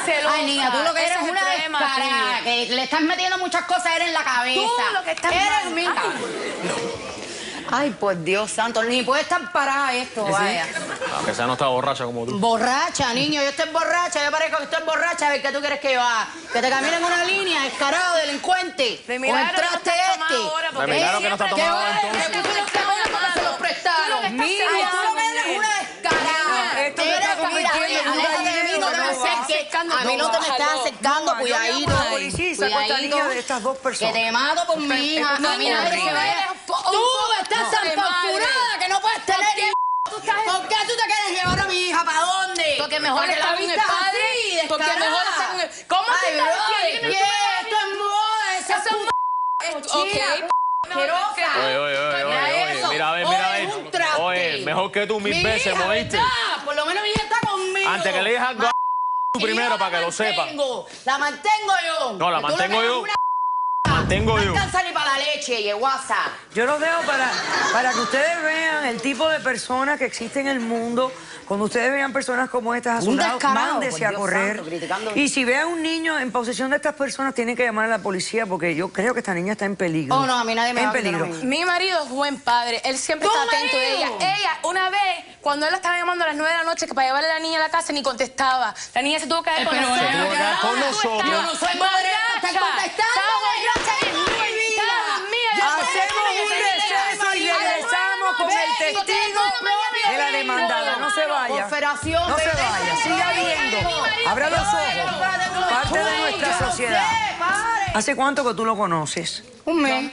celosa. Ay, niña, tú lo que Ese eres es una el problema descarada, tuyo. que le estás metiendo muchas cosas eres en la cabeza. Tú lo que estás eres mal. mía. Ay, por Dios santo, ni puede estar parada esto, vaya. Aunque sea no está borracha como tú. Borracha, niño, yo estoy borracha, yo parezco que estoy borracha, a ver qué tú quieres que yo haga. Que te camine en una línea, descarado, delincuente. De O milagro entraste que no está tomado ahora, porque De milagro que no está siempre tomado, te voy a entonces. decir Que tú los caballos porque se los prestaron. Tú lo que estás Mira, tú lo que haciendo, eres una descarada. Esto te está convirtiendo en un Aléjate de mí, no te me gallero, acerques. A mí no te me estás acercando, No, yo llamo cuidadito. a la policía y saco a esta niña de estas dos personas. Que te mato por mi hija. esto A mí está nadie se horrible. vaya. Tú estás tan torturada que no puedes tener hijos. ¿Por qué tú te quieres llevar a mi hija? ¿Para dónde? Porque mejor Porque está la con el vista es padre. así, Porque descarada. mejor está con el... ¿Cómo tú Ay, estás brother, diciendo? ¿qué? Esto es moda, esa es Ok. asquerosa. Oye, mira, a ver, mira, a ver. Es un traste. Oye, mejor que tú mil Mi veces, hija, ¿oíste? ¿verdad? Por lo menos mi hija está conmigo. Antes que le digas algo a tú primero para que lo sepa. La mantengo yo. No, la Que tú lo mantengo que eres yo. una Mantengo No yo. alcanza ni para la leche, yeguasa. Yo los dejo para que ustedes vean el tipo de personas que existen en el mundo. Cuando ustedes vean personas como estas a su Un lado, descarado, mándese por a Dios correr. santo, criticando. Y si ve a un niño en posesión de estas personas, tienen que llamar a la policía porque yo creo que esta niña está en peligro. Oh, no, a mí nadie me en va a quitar a peligro. mí. Mi marido es buen padre. Él siempre ¿Tu está atento de ella. marido? Ella, una vez, cuando él la estaba llamando a las 9 de la noche que para llevarle a la niña a la casa, ni contestaba. La niña se tuvo que quedar con Pero nosotros. se tuvo que quedar con nosotros. Yo no soy madre para estar contestando. Estaba borracha en mi vida. Hacemos un receso y regresamos con el testigo de la demandada. No se vaya. Confederación, No se bebé. vaya. Siga viendo. Abra los ojos. Parte de nuestra sociedad. ¿Hace cuánto que tú lo conoces? Un mes.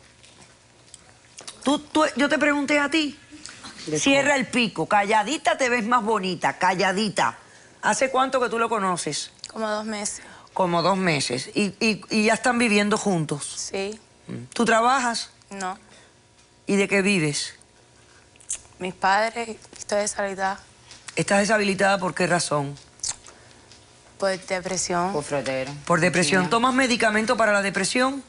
Yo te pregunté a ti. Cierra el pico. Calladita te ves más bonita. Calladita. ¿Hace cuánto que tú lo conoces? Como 2 meses. Como 2 meses. ¿Y ya están viviendo juntos? Sí. ¿Tú trabajas? No. ¿Y de qué vives? Mis padres, estoy deshabilitada ¿Estás deshabilitada por qué razón? por depresión. Por frotero. ¿Por depresión? ¿Tomas medicamento para la depresión?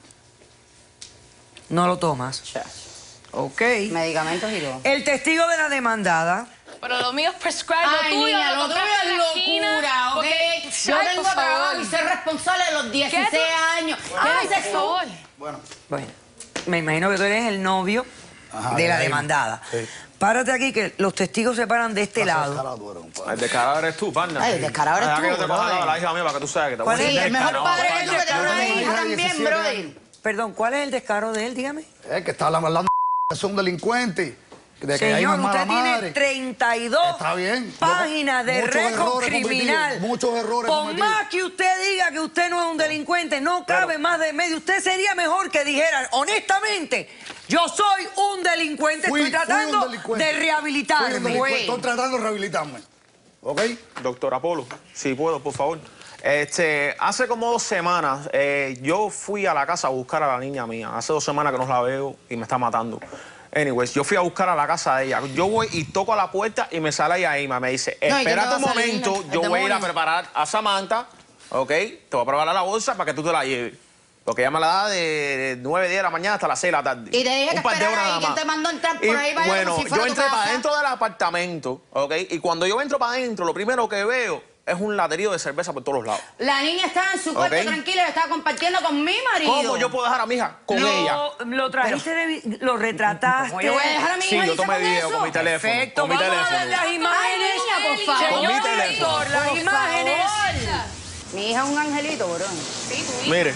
No lo tomas. Ok. Medicamentos y todo. El testigo de la demandada. Pero lo mío es prescribe, lo Ay, tuyo, niña, lo tuyo compraste es en la esquina, locura, ¿ok? porque- Yo Ay, tengo por trabajo favor. y ser responsable de los 16 ¿Qué tú? años. Ay, ¿Qué haces por tú? favor. Bueno, me imagino que tú eres el novio de la demandada. Sí. Párate aquí que los testigos se paran de este lado. El descarado eres tú, partner. Ay, el descarado eres Deja que tú, yo te coja brother. la hija mía para que tú seas que te voy a ¿Cuál es? decir Sí, el mejor descarado, padre que tú partner. que tienes una hija Hija, también, 17 brother. Perdón, ¿cuál es el descaro de él? Dígame. Es que está hablando que es un delincuente. De que hay Señor, una usted mala tiene madre. 32 Está bien. páginas de Muchos récord errores criminal. cometidos, muchos errores Por cometidos. más que usted diga que usted no es un delincuente, no cabe más de medio. Usted sería mejor que dijera, honestamente, yo soy un delincuente, Fui estoy tratando un delincuente. de Fui un rehabilitarme. delincuente. Estoy tratando de rehabilitarme. ¿Ok? Doctor Apolo, si puedo, por favor. Hace como 2 semanas yo fui a la casa a buscar a la niña mía. Hace 2 semanas que no la veo y me está matando. Anyways, yo fui a buscar a la casa de ella. Yo voy y toco a la puerta y me sale ella Ima. Me dice, No, ¿y espera quién un te va a salir, momento, el yo voy a ir a demonio? preparar a Samantha, ¿ok? Te voy a preparar la bolsa para que tú te la lleves. Porque ella me la da de 9, 10 de la mañana hasta las 6 de la tarde. Y te dije que Un par de esperara horas ahí, nada ¿quién más. te mandó a entrar por Y, ahí para allá bueno, como si fuera yo tu entré para casa? adentro del apartamento, ¿ok? Y cuando yo entro para adentro, lo primero que veo es un laterío de cerveza por todos los lados. La niña estaba en su cuarto Ok. tranquila y estaba compartiendo con mi marido. ¿Cómo yo puedo dejar a mi hija con ella? Lo trajiste, lo retrataste. ¿Cómo yo voy a dejar a mi Sí, hija yo irse tomé con video eso? con mi teléfono. Perfecto, Con mi vamos a ver teléfono. las imágenes. Ay, niña, por favor. Con mi Señor teléfono. director, las Por imágenes. favor. Mi hija es un angelito, bro. Mire,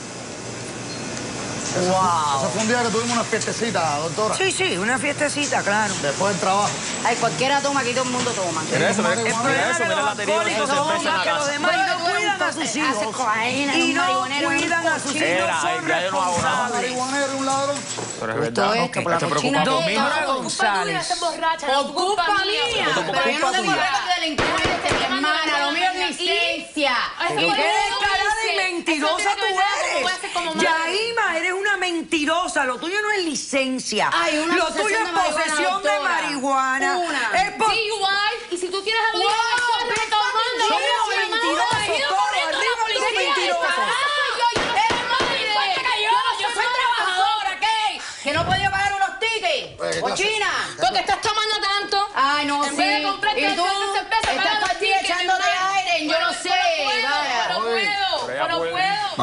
Eso fue un día que tuvimos una fiestecita, doctora. Sí, sí, una fiestecita, claro. Después del trabajo. Ay, cualquiera toma, aquí todo el mundo toma. mira eso, mira El eso, problema de mira los el laterío de alcohólicos cerveza son en la más que los casa. demás y no Tú eres cuidan a sus haces hijos. cocaína, Y un no marihuanero, cuidan a sus hijos, Era, no son ya yo no hago nada. responsables. Marihuanero y un ladrón. Pero es Todo verdad. esto por la Se cochina preocupa por de mí. ella. Doctora Culpa tuya, González. estás borracha, Por no culpa mía. Por Pero yo no tengo culpa récord de delincuente, mi hermana. Lo mío es licencia. Pero qué descarada y mentirosa tú eres. Yaima, eres una mentirosa. Lo tuyo no es licencia. Ay, una Lo posesión tuyo es de marihuana, posesión de doctora. marihuana. Una. Es por... igual, y si tú tienes algo Wow, retomando, Somos mentirosos todos. Arriba tú mentiroso. Yo soy trabajadora, ¿qué? Que no podía pagar unos tickets. Cochina. porque estás tomando tanto. Ay, no, En sí. vez de comprarte Y tú cerveza, paga estás los todo el día tickets, echándote mi madre. aire, yo no Pero sé. no puedo.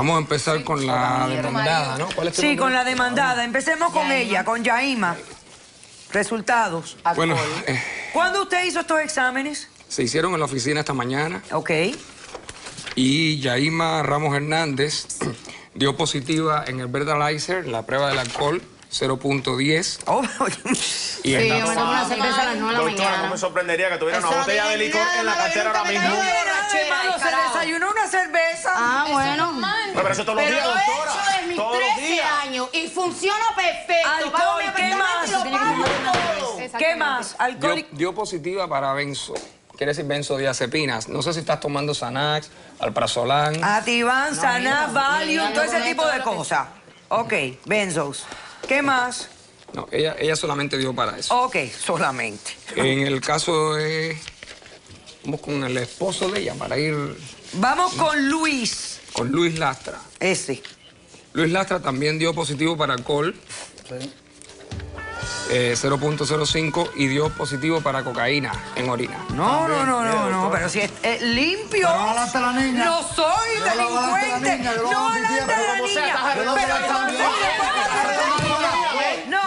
Vamos a empezar con la demandada, ¿no? ¿Cuál es tu Sí, nombre? con la demandada. Empecemos con ella, con Yaima. Resultados. Bueno, ¿Cuándo usted hizo estos exámenes? se hicieron en la oficina esta mañana. Ok. Y Yaima Ramos Hernández dio positiva en el Vertalizer, la prueba del alcohol, 0.10. Y Sí, en yo la- me tomo una cerveza a las 9 de la Doctora, mañana. no me sorprendería que tuviera una Eso no botella de tiene licor nada en la malo, cartera ahora yo mismo. Se desayunó una cerveza. Ah, bueno. Pero eso todos los Pero días, lo he doctora. hecho desde mis Todos los 13 días. años y funciona perfecto. Alcohol, Pago mi ¿qué apartamento más? y lo pago todo. ¿Qué más? Alcohol. dio positiva para benzo. Quiere decir benzodiazepinas. No sé si estás tomando Xanax, Alprazolam. Ativan, Xanax, Valium, todo ese tipo de cosas. Ok, benzos. ¿Qué más? No, ella solamente dio para eso. Ok, solamente. En el caso de... Vamos con el esposo de ella para ir Vamos con Luis. con Luis Lastra. Ese. Luis Lastra también dio positivo para alcohol. 0.05 y dio positivo para cocaína en orina. No, pero si es limpio. Pero no adelante a la niña. No soy Yo lo hago adelante a la delincuente. niña, yo lo hago No adelante adelante a la como sea, niña. estás Pero arreglando no también. soy delincuente. No.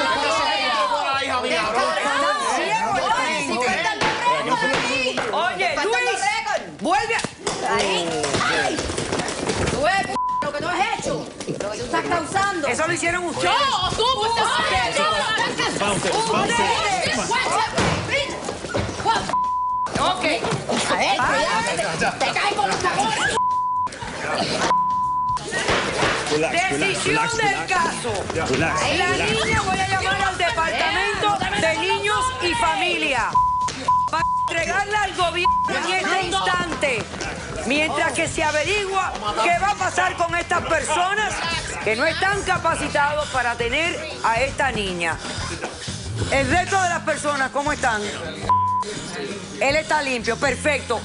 Oye, Luis, vuelve a... ¡Ay! Tú ves, lo que tú has hecho, lo que tú estás causando. Eso lo hicieron ustedes. ¡Yo! ¡Tú! Ok. A ver, cuidado, te caes con los tacones. Decisión del caso. La niña voy a llamar al departamento de niños y familia para entregarla al gobierno en este instante. Mientras que se averigua qué va a pasar con estas personas que no están capacitados para tener a esta niña. El resto de las personas, ¿cómo están? Él está limpio, perfecto.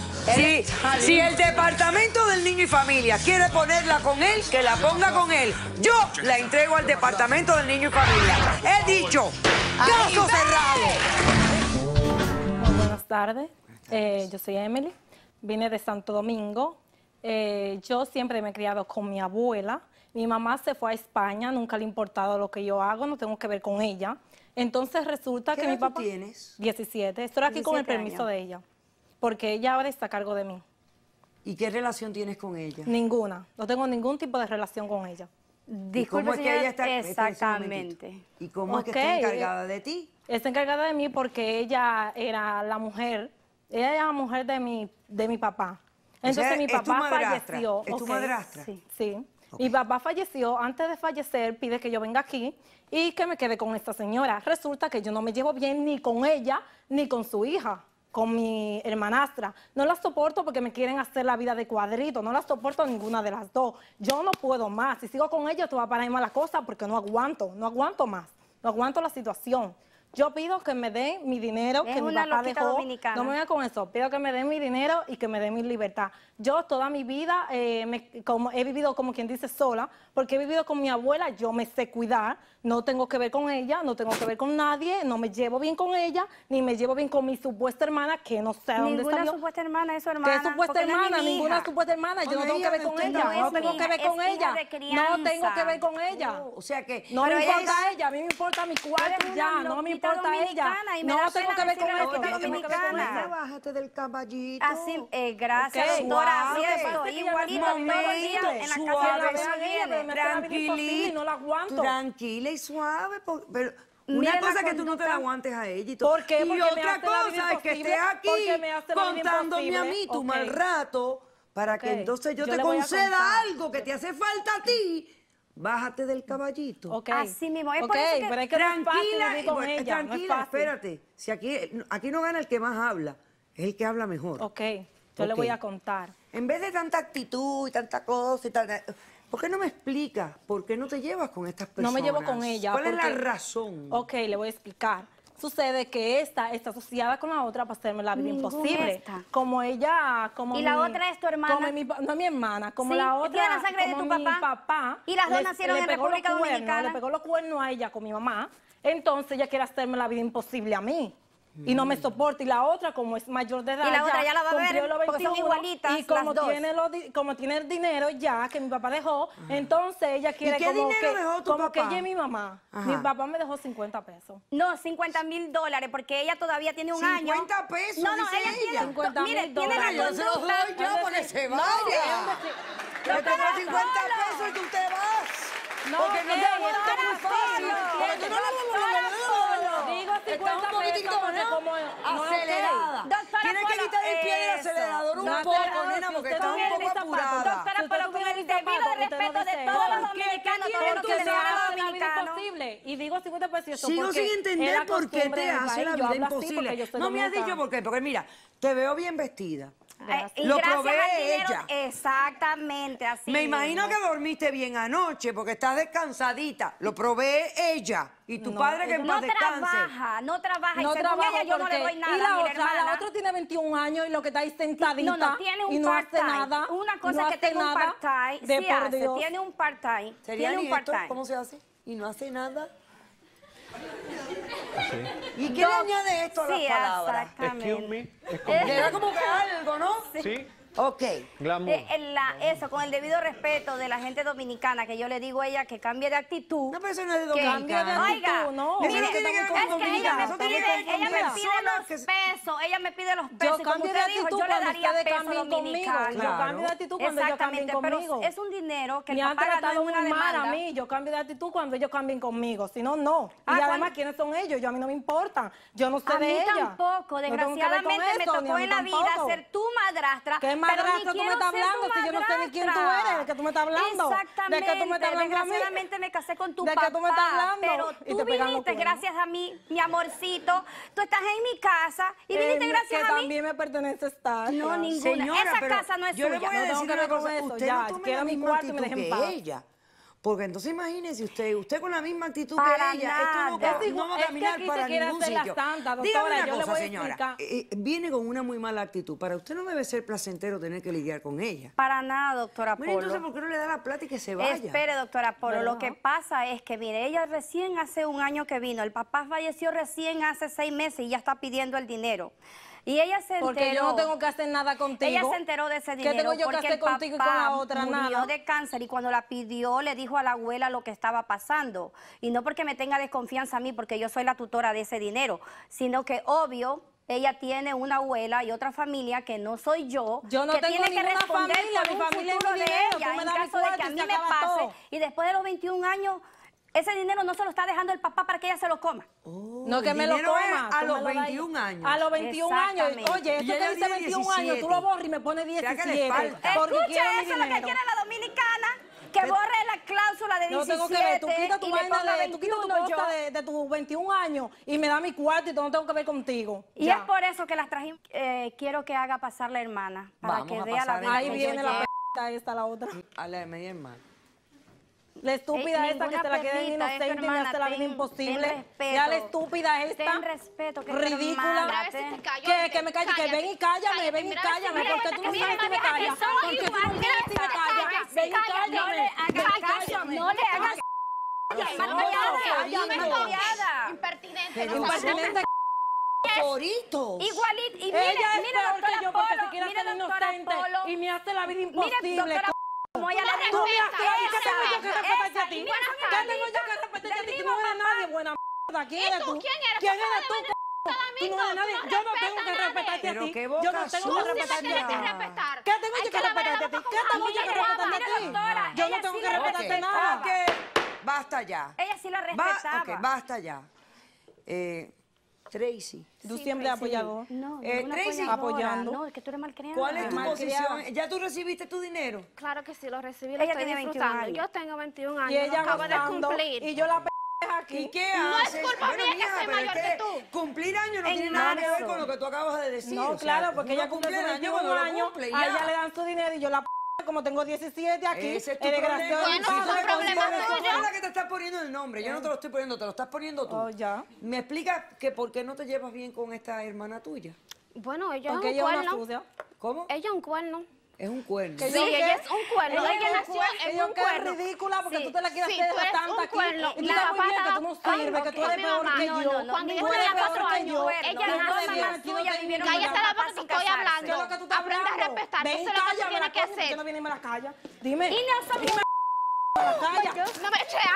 Si el departamento del niño y familia quiere ponerla con él, que la ponga con él. Yo la entrego al departamento del niño y familia. He dicho, caso cerrado. Buenas tardes, yo soy Emily, vine de Santo Domingo. Yo siempre me he criado con mi abuela. Mi mamá se fue a España, nunca le ha importado lo que yo hago, no tengo que ver con ella. Entonces resulta que mi papá... tienes? 17. Estoy aquí con el 17 permiso años. de ella, porque ella ahora está a cargo de mí. ¿Y qué relación tienes con ella? Ninguna, no tengo ningún tipo de relación con ella. ¿Y cómo es que ella está? Exactamente. ¿Y cómo es que está Ok, encargada de ti? Está encargada de mí porque ella era la mujer, ella era la mujer de mi papá. Entonces sea, mi ¿es tu papá madrastra? falleció. ¿Es tu Ok, madrastra? Sí, sí. Mi papá falleció, antes de fallecer pide que yo venga aquí y que me quede con esta señora. Resulta que yo no me llevo bien ni con ella ni con su hija, con mi hermanastra. No la soporto porque me quieren hacer la vida de cuadrito, no la soporto a ninguna de las dos. Yo no puedo más, si sigo con ella te va a parar mala cosa porque no aguanto más, no aguanto la situación. Yo pido que me den mi dinero Es que mi una papá loquita dejó. dominicana. No me voy con eso. Pido que me den mi dinero y que me den mi libertad. Yo toda mi vida he vivido, como quien dice, sola, porque he vivido con mi abuela. Yo me sé cuidar. No tengo que ver con ella, no tengo que ver con nadie. No me llevo bien con ella, ni me llevo bien con mi supuesta hermana, que no sé dónde Ninguna salió. supuesta hermana es su hermana. ¿Qué supuesta porque no es hermana? mi Ninguna hija. supuesta hermana. Yo no tengo que ver con usted ella. no No es tengo mi que ver hija, con es hija ella. de No crianza. tengo que ver con ella. O sea que... No Pero me ella importa es- ella, a mí me importa mi cuarto Tú eres ya, una no me loquita importa ella. dominicana y me No da tengo pena que ver con decirle esto, loquita no tengo que ver con dominicana. ella. Bájate del caballito. Así, gracias, Ok, doctora. Así suave. estoy igualito Momento, todos los días en la casa suave, de la suave, viene. me hace la vida imposible y no la aguanto. Tranquila y suave, pero una Mira la cosa es que tú no te la conducta. aguantes a ella y todo. ¿Por qué? Y Porque me otra hace la vida cosa es que imposible, estés aquí porque me hace la vida contándome a mí imposible. tu Ok. mal rato para que Ok, entonces yo yo te le voy a conceda contar. algo que te hace falta a ti. Bájate del caballito. Ok. Así mismo, es Ok, por eso que- pero es que no es fácil Tranquila, vivir con bueno, ella, no es tranquila, fácil. espérate. Si aquí no gana el que más habla, es el que habla mejor. Ok, yo le Ok. voy a contar. En vez de tanta actitud y tanta cosa y tanta... ¿Por qué no me explicas por qué no te llevas con estas personas? No me llevo con ella. ¿Cuál es la porque- razón? Ok, le voy a explicar. Sucede que esta está asociada con la otra para hacerme la vida Ninguna imposible. esta. Como ella, como ¿Y la otra es tu hermana? Como no es mi hermana, como Sí, la tiene otra, la sangre de como tu mi papá. Y las dos nacieron en pegó los República cuernos, Dominicana. Le pegó los cuernos a ella con mi mamá. Entonces ella quiere hacerme la vida imposible a mí. Y no me soporta. Y la otra, como es mayor de edad, Y la otra ya la va a ver, cumplió los porque son 21, igualitas y como las dos. como tiene el dinero ya que mi papá dejó, entonces ella quiere qué como dinero que, dejó tu como que papá? ella es mi mamá. Ajá. Mi papá me dejó 50 pesos. No, $50,000, porque ella todavía tiene un año. 50 pesos, No, dice ella tiene, 50 mire, mil tiene la dólares. Yo se los conducta. doy yo para que se No, vaya. Yo tengo 50 pesos y tú te vas. Porque no te aguanta muy fácil. Porque tú Digo 50 estás un poquitito, pesos porque ¿no? como Acelerada. Doctora Tienes que Polo, quitar el pie del eso. acelerador un No, poco, claro, nena, si porque usted estás no un tiene poco mis zapatos, apurada. Doctora Si Polo, usted con tuviera el mis debido zapatos, usted respeto no de dice todos eso. los dominicanos, todos los Porque me ciudadanos hace la vida dominicanos. imposible. Y digo 50 pesos Sigo porque sin es entender la por qué costumbre te del hace país. la Yo vida hablo así porque imposible. yo soy No me has dominicana. dicho por qué. Porque mira, te veo bien vestida. Y Lo gracias provee al dinero, ella. exactamente, así Me imagino mismo. que dormiste bien anoche porque estás descansadita. Lo provee ella. Y tu padre que en No paz descanse. no trabaja, y No según trabajo ella yo no le porque- doy nada, y la mi otra, hermana. la otra tiene 21 años y lo que está ahí sentadita No, tiene un y no hace part-time. nada. Una cosa no que hace tenga un nada, part-time, de sí por hace, Dios. tiene un part-time. ¿Sería Tiene un nieto? part-time. ¿Cómo se hace? Y no hace nada. ¿Y qué le añade esto a las Sí, palabras? exactamente. Le da como que algo, ¿no? Sí. Ok. Eso, con el debido respeto de la gente dominicana, que yo le digo a ella que cambie de actitud. No, pero eso no es de que- dominicana. Cambie de actitud, Oiga, no. Eso mire, no tiene que ver con es que ella dominicana, me eso tiene que pide, ver con ella me pide personas los que- pesos, ella me pide los Yo pesos. Y como cambio de usted dijo, actitud yo le cuando daría ustedes pesos cambien conmigo. dominicanos. Yo cambio de actitud cuando ellos cambien Exactamente, pero conmigo. es un dinero que el Me han papá ganó en tratado una muy mal a demanda. mí. Yo cambio de actitud cuando ellos cambien conmigo. Si no, no. Ah, Y además, cuando- ¿quiénes son ellos? Yo a mí no me importan. Yo no sé A de mí ella. tampoco, No tengo que ver con desgraciadamente me eso, ni a tocó mí en la vida tampoco. ser tu madrastra. ¿Qué pero ni madrastra tú me quiero estás ser hablando? tu Si yo no sé ni quién tú madrastra. eres, ¿de qué tú me estás hablando? Exactamente. ¿De qué tú me estás hablando a mí? Desgraciadamente me casé con tu ¿De papá. qué tú me estás hablando? Pero Y tú te pegan los viniste cuernos. gracias a mí, mi amorcito. Tú estás en mi casa y viniste gracias que a mí. también me pertenece estar. No, ninguna. Señora, Esa pero casa no es yo suya. le voy a No tengo decir que una ver con cosa. eso, Usted ya, no tome quiero la mi misma cuarto y me actitud dejen que paz. ella. Porque entonces imagínese usted con la misma actitud Para que ella, nada. esto Es no va que a caminar aquí para se quiere ningún hacer la sitio. santa, doctora, Dígame una yo le cosa, voy a señora. explicar. Viene con una muy mala actitud. Para usted no debe ser placentero tener que lidiar con ella. Para nada, doctora Bueno, Polo. entonces, ¿por qué no le da la plata y que se vaya? Espere, doctora Polo, ¿Verdad? lo que pasa es que, mire, ella recién hace un año que vino, el papá falleció recién hace 6 meses y ya está pidiendo el dinero. Y ella se enteró. Porque yo no tengo que hacer nada contigo. Ella se enteró de ese dinero. ¿Qué tengo yo que porque hacer el contigo y con la papá otra? murió Nada. de cáncer y cuando la pidió le dijo a la abuela lo que estaba pasando. Y no porque me tenga desconfianza a mí, porque yo soy la tutora de ese dinero, sino que obvio ella tiene una abuela y otra familia que no soy yo, Yo no que tengo tiene que ninguna responder familia, por mi un familia es futuro mi de dinero, ella tú me en das mi caso de cuarto que a y mí se me acaba pase todo. y después de los 21 años ese dinero no se lo está dejando el papá para que ella se lo coma. No, que el me lo dinero es coma. a tú los me lo das. 21 años. A los 21 años. Exactamente. Oye, Y esto ella que dice tiene 21 años, tú 17. lo borras y me pones sea, que le 17. falta. Porque Escucha, quiero mi eso es lo que dinero. quiere la dominicana, que borre la cláusula de 17 No tengo que ver, tú quitas tu y le vaina ponga de, tú quitas tu 21 yo. cosa de tus 21 años y me da mi cuarto y no tengo que ver contigo. Y Ya. es por eso que las trajimos. Quiero que haga pasar la hermana, para Vamos que a vea la pasar vida Ahí que viene yo la llevo. p***, esta la otra. A la de media hermana. La estúpida esta que ninguna se la queda perrita, es tu inocente y me hermana, hace la vida ten imposible. respeto. Ya la estúpida esta. Ten respeto, que es tu ridícula. hermana, A ver si te callo, Que me calle, que ven y cállame, ven y mira, cállame, mira, porque tú no mira, sabes si me mira, callas. son Porque tú no iguales, sabes si me callas. Ven y cállame. No le hagas caso, no le hagas malcriada. Impertinente. Pero no sabes Impertinente. Toritos. Igualito. Y mire, Ella es mire, peor que doctora yo porque se Polo, quiere mire, hacer doctora inocente Polo. y me hace la vida Mire, imposible. doctora, como ella le Tú me haces la vida. ¿Qué tengo yo que Esa, respetarte a ti? y buenas ¿Qué tengo yo que respetarte a ti? Tú no eres nadie, buena mierda. ¿Quién eres tú? ¿Quién eres? ¿Quién Tú eres tú? acabas de Tú no eres nadie. Yo no tengo que respetarte a Pero ti. qué Yo boca no tengo sucia. que respetarte tienes que a ti. respetar. ¿Qué tengo yo Hay que que lavar respetarte a ti? la boca ¿Qué con tengo yo que jabón. respetarte Mire, a ti? doctora, Yo ella no tengo sí que la respetarte respetaba. nada. Ok, basta ya. Ella sí la respetaba. Ok, basta ya. Tracy. Tú siempre apoyador. No, Tracy, apoyadora. apoyando. No, es que tú eres malcriada. ¿Cuál es tu malcriada. posición? ¿Ya tú recibiste tu dinero? Claro que sí, lo recibí, lo Ella estoy tiene 21 disfrutando. años. Yo tengo 21 años, Y ella lo acabo de gastando. cumplir. Y yo la p aquí. ¿Y qué No es haces? culpa mía que mija, soy pero es mayor que tú. Cumplir años no En tiene nada que ver marzo. con lo que tú acabas de decir. No, o sea, claro, porque uno ella cumple sus el año 21 cuando lo años, cumple, a ya. ella le dan su dinero y yo la p como tengo 17 aquí, Ese es tu desgraciado problema. mi Bueno, padre, eso es problema con- tuyo. Tú eres la que te estás poniendo el nombre. Yo no te lo estoy poniendo, te lo estás poniendo tú. Oh, ya. ¿Me explicas que por qué no te llevas bien con esta hermana tuya? Bueno, ella Porque es ella un es una cuerno. sucia. ¿Cómo? Ella es un cuerno. Es un cuerno. Sí, ella es un cuerno. Ella nació en un cuerno. Es ridícula porque tú te la quieres sí, hacer tú eres tanta un aquí. cuerno. Y Mi tú sabes muy papá bien que tú no sirves, que tú eres peor que yo. Cuando yo Tú eres tenía peor 4 que años, yo. ella Tú nació eres mamá suya, vivieron con cállate mi la papá boca que sin estoy casarse. hablando. ¿Qué es lo que tú estás Aprende a hablando? respetar. Ven, Eso es lo que tú cállame tienes la que cosa, ¿por qué hacer. no viene y me la calla? Dime. Y no Dime, la calla. No me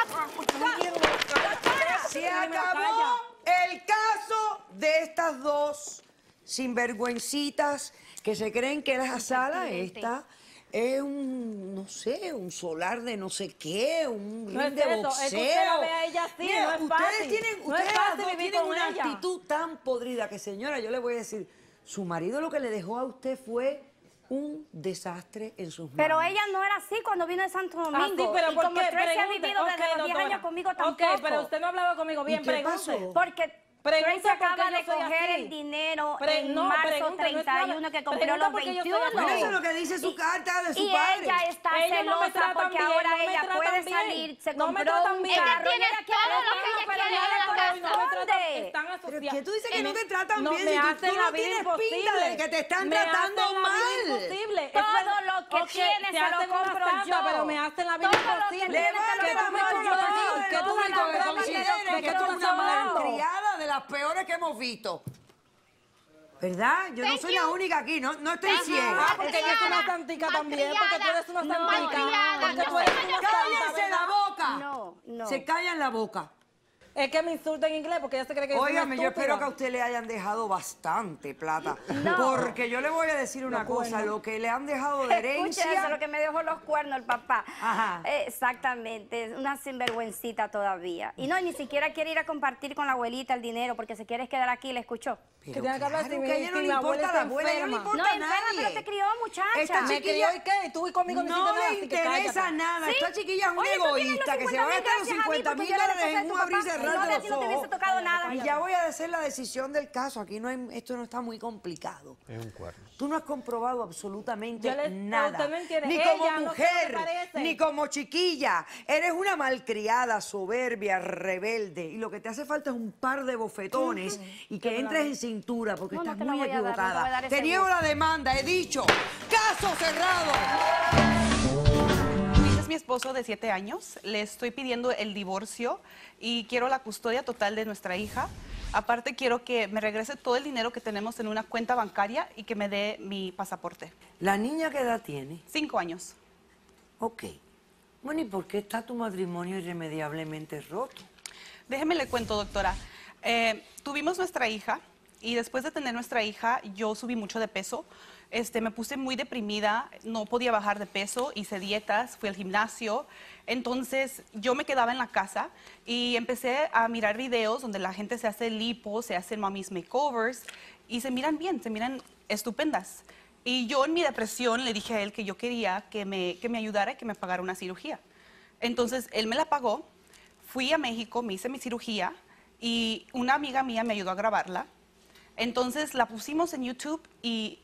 eches. Se acabó el caso de estas dos sinvergüencitas que se creen que la sala esta es un, no sé, un solar de no sé qué, un No ring es de eso, boxeo. es que usted la ve a ella así, Mira, no es ustedes fácil. tienen, No es ustedes fácil las dos vivir tienen con una ella. actitud tan podrida que, señora, yo le voy a decir, su marido lo que le dejó a usted fue un desastre en sus manos. Pero ella no era así cuando vino de Santo Domingo. Sí, pero y ¿por como qué? Tracy ha Pregunte. vivido desde Ok, los 10 doctora. años conmigo tampoco. Ok, pero usted no hablaba conmigo bien, ¿Y qué pregunte. pasó? Porque Pregunta Tracy acaba por qué de yo soy coger así. el dinero en No, marzo pregunta, no es nada. 31 que cumplió Pregunta los por qué yo soy 21. así. Bueno, eso es lo que dice su carta de su y padre. ella está Ellos no me celosa tratan porque bien, ahora no me ella tratan puede bien. salir, se No me compró tratan un bien. carro. Ella tiene todo lo que ella Pero quiere no en la me tratan- casa. no me tratan- ¿Dónde? están asociados. ¿Pero qué tú dices que no te tratan No, bien? me Si hacen tú la no vida tienes imposible. pinta de que te están Me tratando hacen la vida mal. imposible. Es Todo verdad. lo que Ok, tiene se lo hacen una compro santa, yo. pero me hacen la vida Todo lo que imposible. tiene se lo Levante la compro mano yo. que tú Todo único lo que que consideres tiene que se tú lo eres una compro. malcriada de las peores que hemos visto. ¿Verdad? Yo no soy la única aquí, no estoy ciega. Ah, porque ella es una santica también, porque tú eres una santica. Porque tú eres una santa, ¡Cállense la ¿verdad? boca! No. Se callan la boca. Es que me insulta en inglés porque ella se cree que yo soy una Óigame, yo espero que a estúpida. usted le hayan dejado bastante plata. No. Porque yo le voy a decir una cosa, lo que le han dejado de herencia... Escuche eso, lo que me dejó los cuernos el papá. Ajá. Exactamente, es una sinvergüencita todavía. Y no, ni siquiera quiere ir a compartir con la abuelita el dinero porque se quiere quedar aquí, ¿le escuchó? Pero tiene que hablar claro, si que a ella no le importa la abuela, a ella no le importa No, a enferma, nadie. pero te crió, muchacha. Esta ¿Me chiquilla crió y qué? Tú y conmigo no no hiciste nada, le así que interesa cállate. nada. ¿Sí? Esta chiquilla es una Oye, tú tienes los egoísta que se va a 50.000 gastar los gracias a mí, 50 porque mil yo le dólares puse a en tu un abrir y papá, cerrar no, de de ti no te los hubiese ojos. tocado nada. Y ya voy a decir la decisión del caso. Aquí no hay, esto no está muy complicado. Es un cuerno. Tú no has comprobado absolutamente Yo nada. usted no entiende. Ni Ella como no se mujer, me parece. ni como chiquilla. Eres una malcriada, soberbia, rebelde. Y lo que te hace falta es un par de bofetones y que entres en cintura porque No, no estás te la muy voy a dar, no te voy a equivocada. dar ese Te niego gusto. la demanda, he dicho. ¡Caso cerrado! Luis es mi esposo de 7 años. Le estoy pidiendo el divorcio y quiero la custodia total de nuestra hija. Aparte, quiero que me regrese todo el dinero que tenemos en una cuenta bancaria y que me dé mi pasaporte. ¿La niña qué edad tiene? 5 años. Ok. Bueno, ¿y por qué está tu matrimonio irremediablemente roto? Déjeme le cuento, doctora. Tuvimos nuestra hija y después de tener nuestra hija, yo subí mucho de peso. Me puse muy deprimida, no podía bajar de peso, hice dietas, fui al gimnasio. Entonces yo me quedaba en la casa y empecé a mirar videos donde la gente se hace lipo, se hacen mommy's makeovers y se miran bien, se miran estupendas. Y yo en mi depresión le dije a él que yo quería que me ayudara y que me pagara una cirugía. Entonces él me la pagó, fui a México, me hice mi cirugía y una amiga mía me ayudó a grabarla. Entonces la pusimos en YouTube y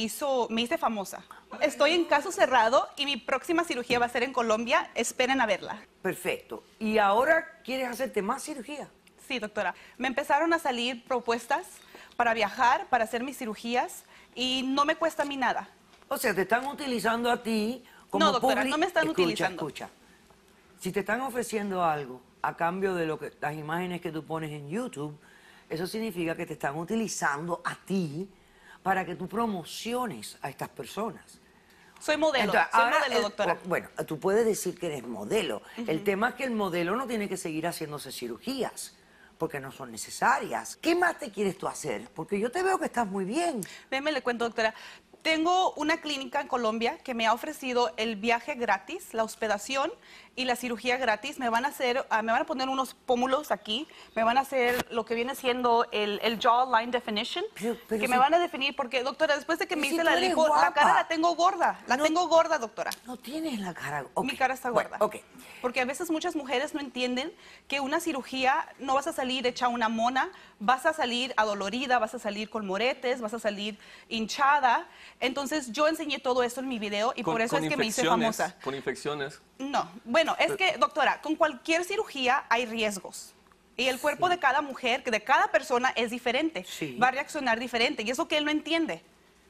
me hice famosa. Estoy en caso cerrado y mi próxima cirugía va a ser en Colombia. Esperen a verla. Perfecto. ¿Y ahora quieres hacerte más cirugía? Sí, doctora. Me empezaron a salir propuestas para viajar, para hacer mis cirugías y no me cuesta a mí nada. O sea, te están utilizando a ti como No, doctora, no me están Escucha, utilizando. Escucha, si te están ofreciendo algo a cambio de las imágenes que tú pones en YouTube, eso significa que te están utilizando a ti para que tú promociones a estas personas. Soy modelo, Entonces, soy ahora, modelo, doctora. Bueno, tú puedes decir que eres modelo. El tema es que el modelo no tiene que seguir haciéndose cirugías, porque no son necesarias. ¿Qué más te quieres tú hacer? Porque yo te veo que estás muy bien. Déjeme le cuento, doctora. Tengo una clínica en Colombia que me ha ofrecido el viaje gratis, la hospedación y la cirugía gratis. Me van a poner unos pómulos aquí, me van a hacer lo que viene siendo el jawline definition, que me van a definir, porque, doctora, después de que me si hice tú la eres lipo, la guapa. cara la tengo gorda, tengo gorda, doctora. No tienes la cara... Mi cara está gorda. Bueno, ok. Porque a veces muchas mujeres no entienden que una cirugía no vas a salir hecha una mona, vas a salir adolorida, vas a salir con moretes, vas a salir hinchada. Entonces yo enseñé todo eso en mi video y por eso es que me hice famosa. Con infecciones. No, bueno, es que, doctora, con cualquier cirugía hay riesgos. Y el cuerpo de cada mujer, de cada persona es diferente. Va a reaccionar diferente. Y eso que él no entiende.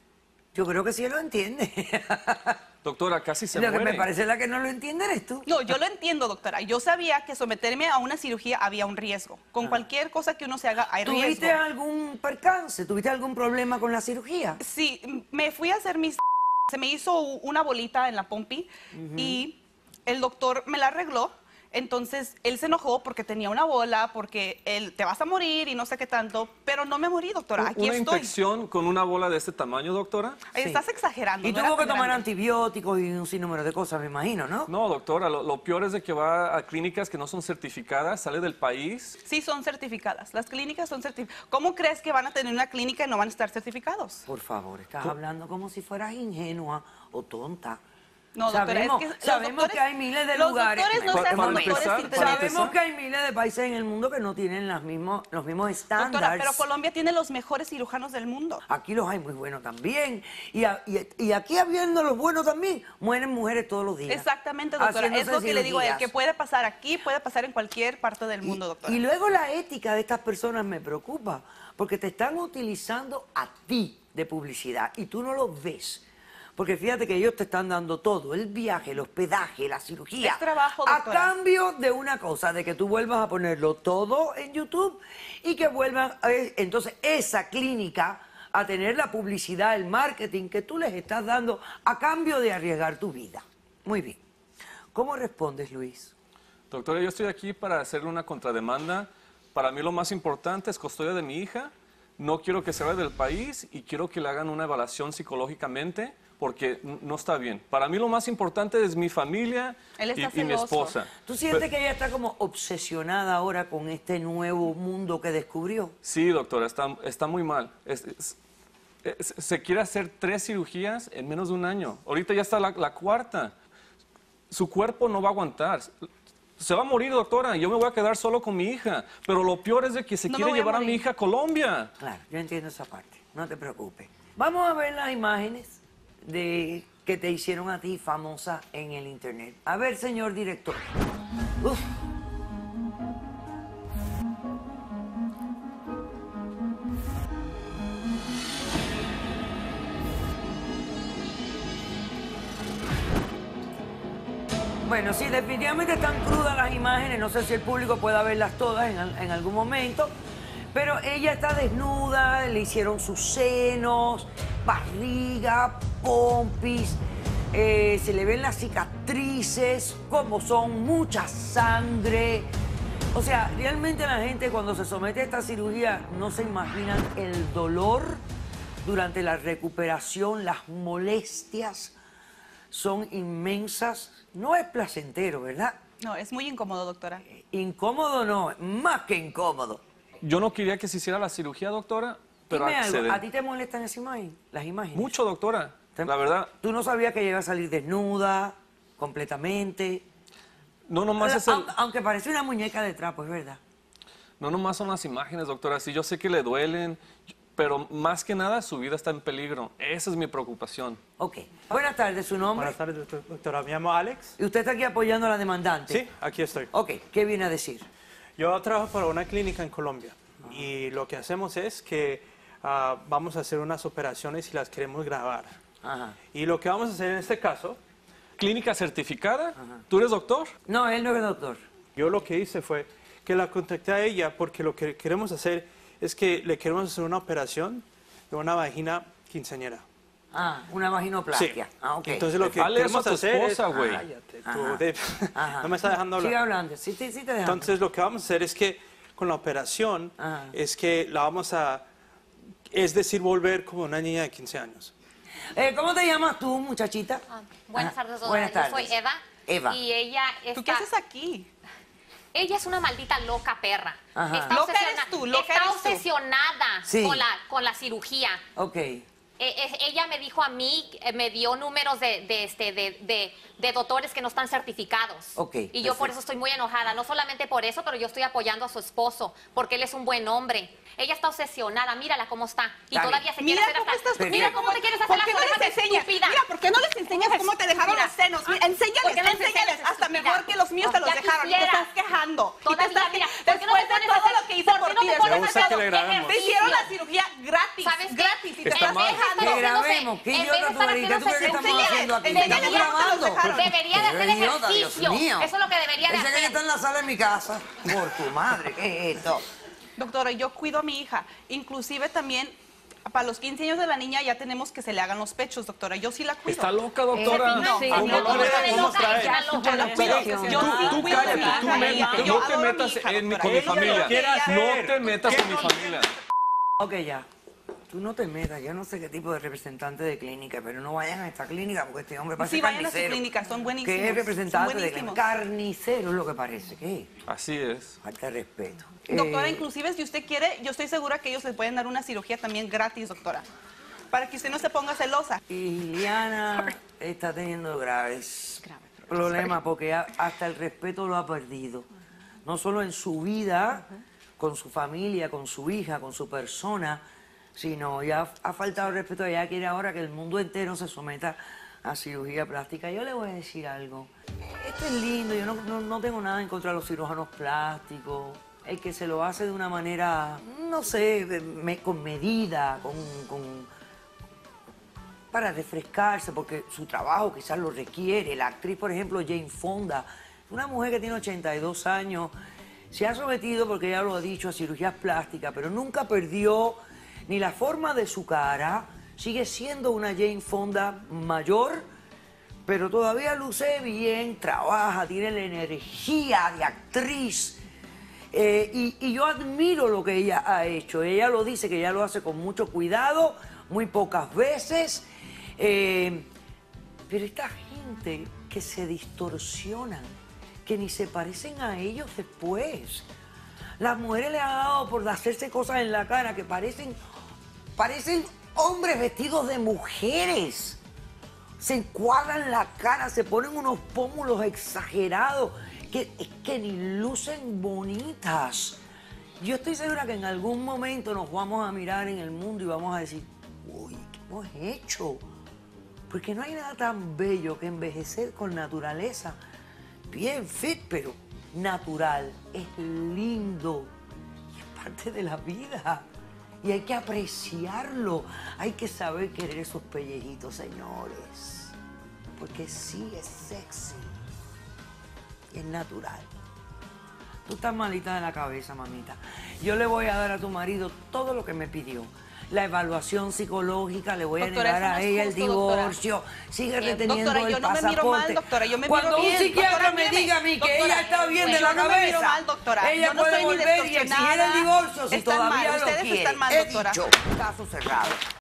Yo creo que sí lo entiende. Doctora, casi se Lo muere. que me parece la que no lo entiende eres tú. No, yo lo entiendo, doctora. Yo sabía que someterme a una cirugía había un riesgo. Con cualquier cosa que uno se haga hay riesgo. ¿Tuviste algún percance? ¿Tuviste algún problema con la cirugía? Sí, me fui a hacer mis... Se me hizo una bolita en la pompi y el doctor me la arregló. Entonces, él se enojó porque tenía una bola, porque él te vas a morir y no sé qué tanto, pero no me morí, doctora, aquí ¿Una estoy. infección con una bola de este tamaño, doctora? Estás exagerando. Y no tuvo era que tan tomar grande. antibióticos y un sinnúmero de cosas, me imagino, ¿no? No, doctora, lo peor es de que va a clínicas que no son certificadas, sale del país. Sí, son certificadas. Las clínicas son certificadas. ¿Cómo crees que van a tener una clínica y no van a estar certificados? Por favor, estás hablando como si fueras ingenua o tonta. No, doctora, sabemos, es que los sabemos doctores- que hay miles de los lugares. doctores no se hacen doctores sin tener- Sabemos que hay miles de países en el mundo que no tienen los mismos estándares. Doctora, pero Colombia tiene los mejores cirujanos del mundo. Aquí los hay muy buenos también. Y aquí habiendo los buenos también, mueren mujeres todos los días. Exactamente, doctora. Es haciéndose lo que le digo a él, cirugías. que puede pasar aquí, puede pasar en cualquier parte del mundo, doctora. Y luego la ética de estas personas me preocupa, porque te están utilizando a ti de publicidad y tú no lo ves. Porque fíjate que ellos te están dando todo, el viaje, el hospedaje, la cirugía. Es trabajo, a doctora. cambio de una cosa, de que tú vuelvas a ponerlo todo en YouTube y que vuelvan, entonces, esa clínica a tener la publicidad, el marketing que tú les estás dando a cambio de arriesgar tu vida. Muy bien. ¿Cómo respondes, Luis? Doctora, yo estoy aquí para hacerle una contrademanda. Para mí lo más importante es custodia de mi hija. No quiero que se vaya del país y quiero que le hagan una evaluación psicológicamente porque no está bien. Para mí lo más importante es mi familia y mi esposa. ¿Tú sientes que ella está como obsesionada ahora con este nuevo mundo que descubrió? Sí, doctora, está muy mal. Se quiere hacer 3 cirugías en menos de un año. Ahorita ya está la cuarta. Su cuerpo no va a aguantar. Se va a morir, doctora. Yo me voy a quedar solo con mi hija. Pero lo peor es de que se No me quiere voy a llevar a mi morir. hija a Colombia. Claro, yo entiendo esa parte. No te preocupes. Vamos a ver las imágenes de que te hicieron a ti famosa en el internet. A ver, señor director. Uf. Bueno, sí, definitivamente están crudas las imágenes. No sé si el público pueda verlas todas en algún momento. Pero ella está desnuda, le hicieron sus senos, barriga, pompis, se le ven las cicatrices, como son, mucha sangre. O sea, realmente la gente cuando se somete a esta cirugía no se imaginan el dolor durante la recuperación, las molestias son inmensas. No es placentero, ¿verdad? No, es muy incómodo, doctora. Incómodo no, más que incómodo. Yo no quería que se hiciera la cirugía, doctora, pero Dime algo, acceden. ¿a ti te molestan esa imagen, las imágenes? Mucho, doctora. La verdad. ¿Tú no sabías que ella iba a salir desnuda, completamente? No, nomás es el... Aunque parece una muñeca de trapo, es verdad. No, nomás son las imágenes, doctora. Sí, yo sé que le duelen, pero más que nada su vida está en peligro. Esa es mi preocupación. Ok. Buenas tardes, ¿su nombre? Buenas tardes, doctora. Me llamo Alex. ¿Y usted está aquí apoyando a la demandante? Sí, aquí estoy. Ok, ¿qué viene a decir? Yo trabajo para una clínica en Colombia y lo que hacemos es que vamos a hacer unas operaciones y las queremos grabar. Ajá. Y lo que vamos a hacer en este caso... ¿Clínica certificada? ¿Tú eres doctor? No, él no es doctor. Yo lo que hice fue que la contacté a ella porque lo que queremos hacer es que le queremos hacer una operación de una vagina quinceañera. Ah, una vaginoplastia. Sí. Ah, ok. Entonces lo que Dale eso queremos a tu hacer esposa, es... güey. Cállate, tú, Ajá. Dave. Ajá. No me está dejando hablar. Sigue hablando, sí te dejo. Entonces lo que vamos a hacer es que con la operación es que la vamos a, es decir, volver como una niña de 15 años. ¿Cómo te llamas tú, muchachita? Buenas tardes, doctora. Buenas tardes. Yo soy Eva. Eva. Y ella está... ¿Tú qué haces aquí? Ella es una maldita loca perra. Ajá. Está Loca eres tú, loca está eres tú. obsesionada Sí. con la cirugía. Ok. Ella me dijo a mí, me dio números de doctores que no están certificados. Ok, Y yo por perfecto. eso estoy muy enojada. No solamente por eso, pero yo estoy apoyando a su esposo, porque él es un buen hombre. Ella está obsesionada, mírala cómo está. Y Está todavía bien. se quiere Mira hacer cómo hasta... estás. Mira cómo te quieres hacer ¿Por qué las no orejas les enseñas? estúpida. Mira, ¿por qué no les enseñas cómo te dejaron Mira. los senos? Mira, ¿Por qué no les enséñales, enseñas, hasta mejor Porque los míos te los dejaron y te estás quejando. Todavía, mira, después de todo lo que hice por ti, te hicieron la cirugía gratis. ¿Sabes gratis. Y te Está estás mal. quejando. Que grabemos. ¿Qué idiota tú eres? ¿Qué tú crees que estamos haciendo aquí? ¿Estamos grabando? Debería de hacer Idiota, Dios ejercicio. mío. Eso es lo que debería de Ese hacer. que está en la sala de mi casa. Por tu madre, ¿qué es esto? Doctora, yo cuido a mi hija. Inclusive también, para los 15 años de la niña ya tenemos que se le hagan los pechos, doctora. Yo sí la cuido. Está loca, doctora. No, Sí, no, no le podemos traer. Yo la cuido. Tú cállate, no te metas con mi familia. No te metas con mi familia. Ok, ya. Tú no te metas, yo no sé qué tipo de representante de clínica, pero no vayan a esta clínica porque este hombre parece Sí, vayan a su carnicero. clínica, son buenísimos. Que es representante son de clínica. Carnicero es lo que parece, ¿qué? Así es. Falta de respeto. Doctora, inclusive si usted quiere, yo estoy segura que ellos le pueden dar una cirugía también gratis, doctora. Para que usted no se ponga celosa. Y Liliana está teniendo graves problemas porque hasta el respeto lo ha perdido. No solo en su vida, con su familia, con su hija, con su persona, sino ya ha faltado el respeto. Ella quiere ahora que el mundo entero se someta a cirugía plástica. Yo le voy a decir algo. Esto es lindo, yo no tengo nada en contra de los cirujanos plásticos. El que se lo hace de una manera, no sé, con medida, para refrescarse, porque su trabajo quizás lo requiere. La actriz, por ejemplo, Jane Fonda, una mujer que tiene 82 años, se ha sometido, porque ella lo ha dicho, a cirugías plásticas, pero nunca perdió ni la forma de su cara. Sigue siendo una Jane Fonda mayor, pero todavía luce bien, trabaja, tiene la energía de actriz. Y yo admiro lo que ella ha hecho. Ella lo dice que ella lo hace con mucho cuidado, muy pocas veces. Pero esta gente que se distorsionan, que ni se parecen a ellos después. Las mujeres les ha dado por hacerse cosas en la cara que parecen hombres vestidos de mujeres. Se encuadran la cara, se ponen unos pómulos exagerados que ni lucen bonitas. Yo estoy segura que en algún momento nos vamos a mirar en el mundo y vamos a decir, uy, ¿qué hemos hecho? Porque no hay nada tan bello que envejecer con naturaleza. Bien fit, pero natural. Es lindo y es parte de la vida. Y hay que apreciarlo. Hay que saber querer esos pellejitos, señores. Porque sí es sexy. Y es natural. Tú estás malita de la cabeza, mamita. Yo le voy a dar a tu marido todo lo que me pidió. La evaluación psicológica, le voy a negar a ella el divorcio. Sigue reteniendo el pasaporte. Doctora, yo no me miro mal, doctora. Yo me miro bien. Cuando un psiquiatra me diga a mí que ella está bien de la cabeza, yo no me miro mal, doctora. ella puede volver y exigir el divorcio si todavía lo quiere. Ustedes están mal, doctora. He dicho, caso cerrado.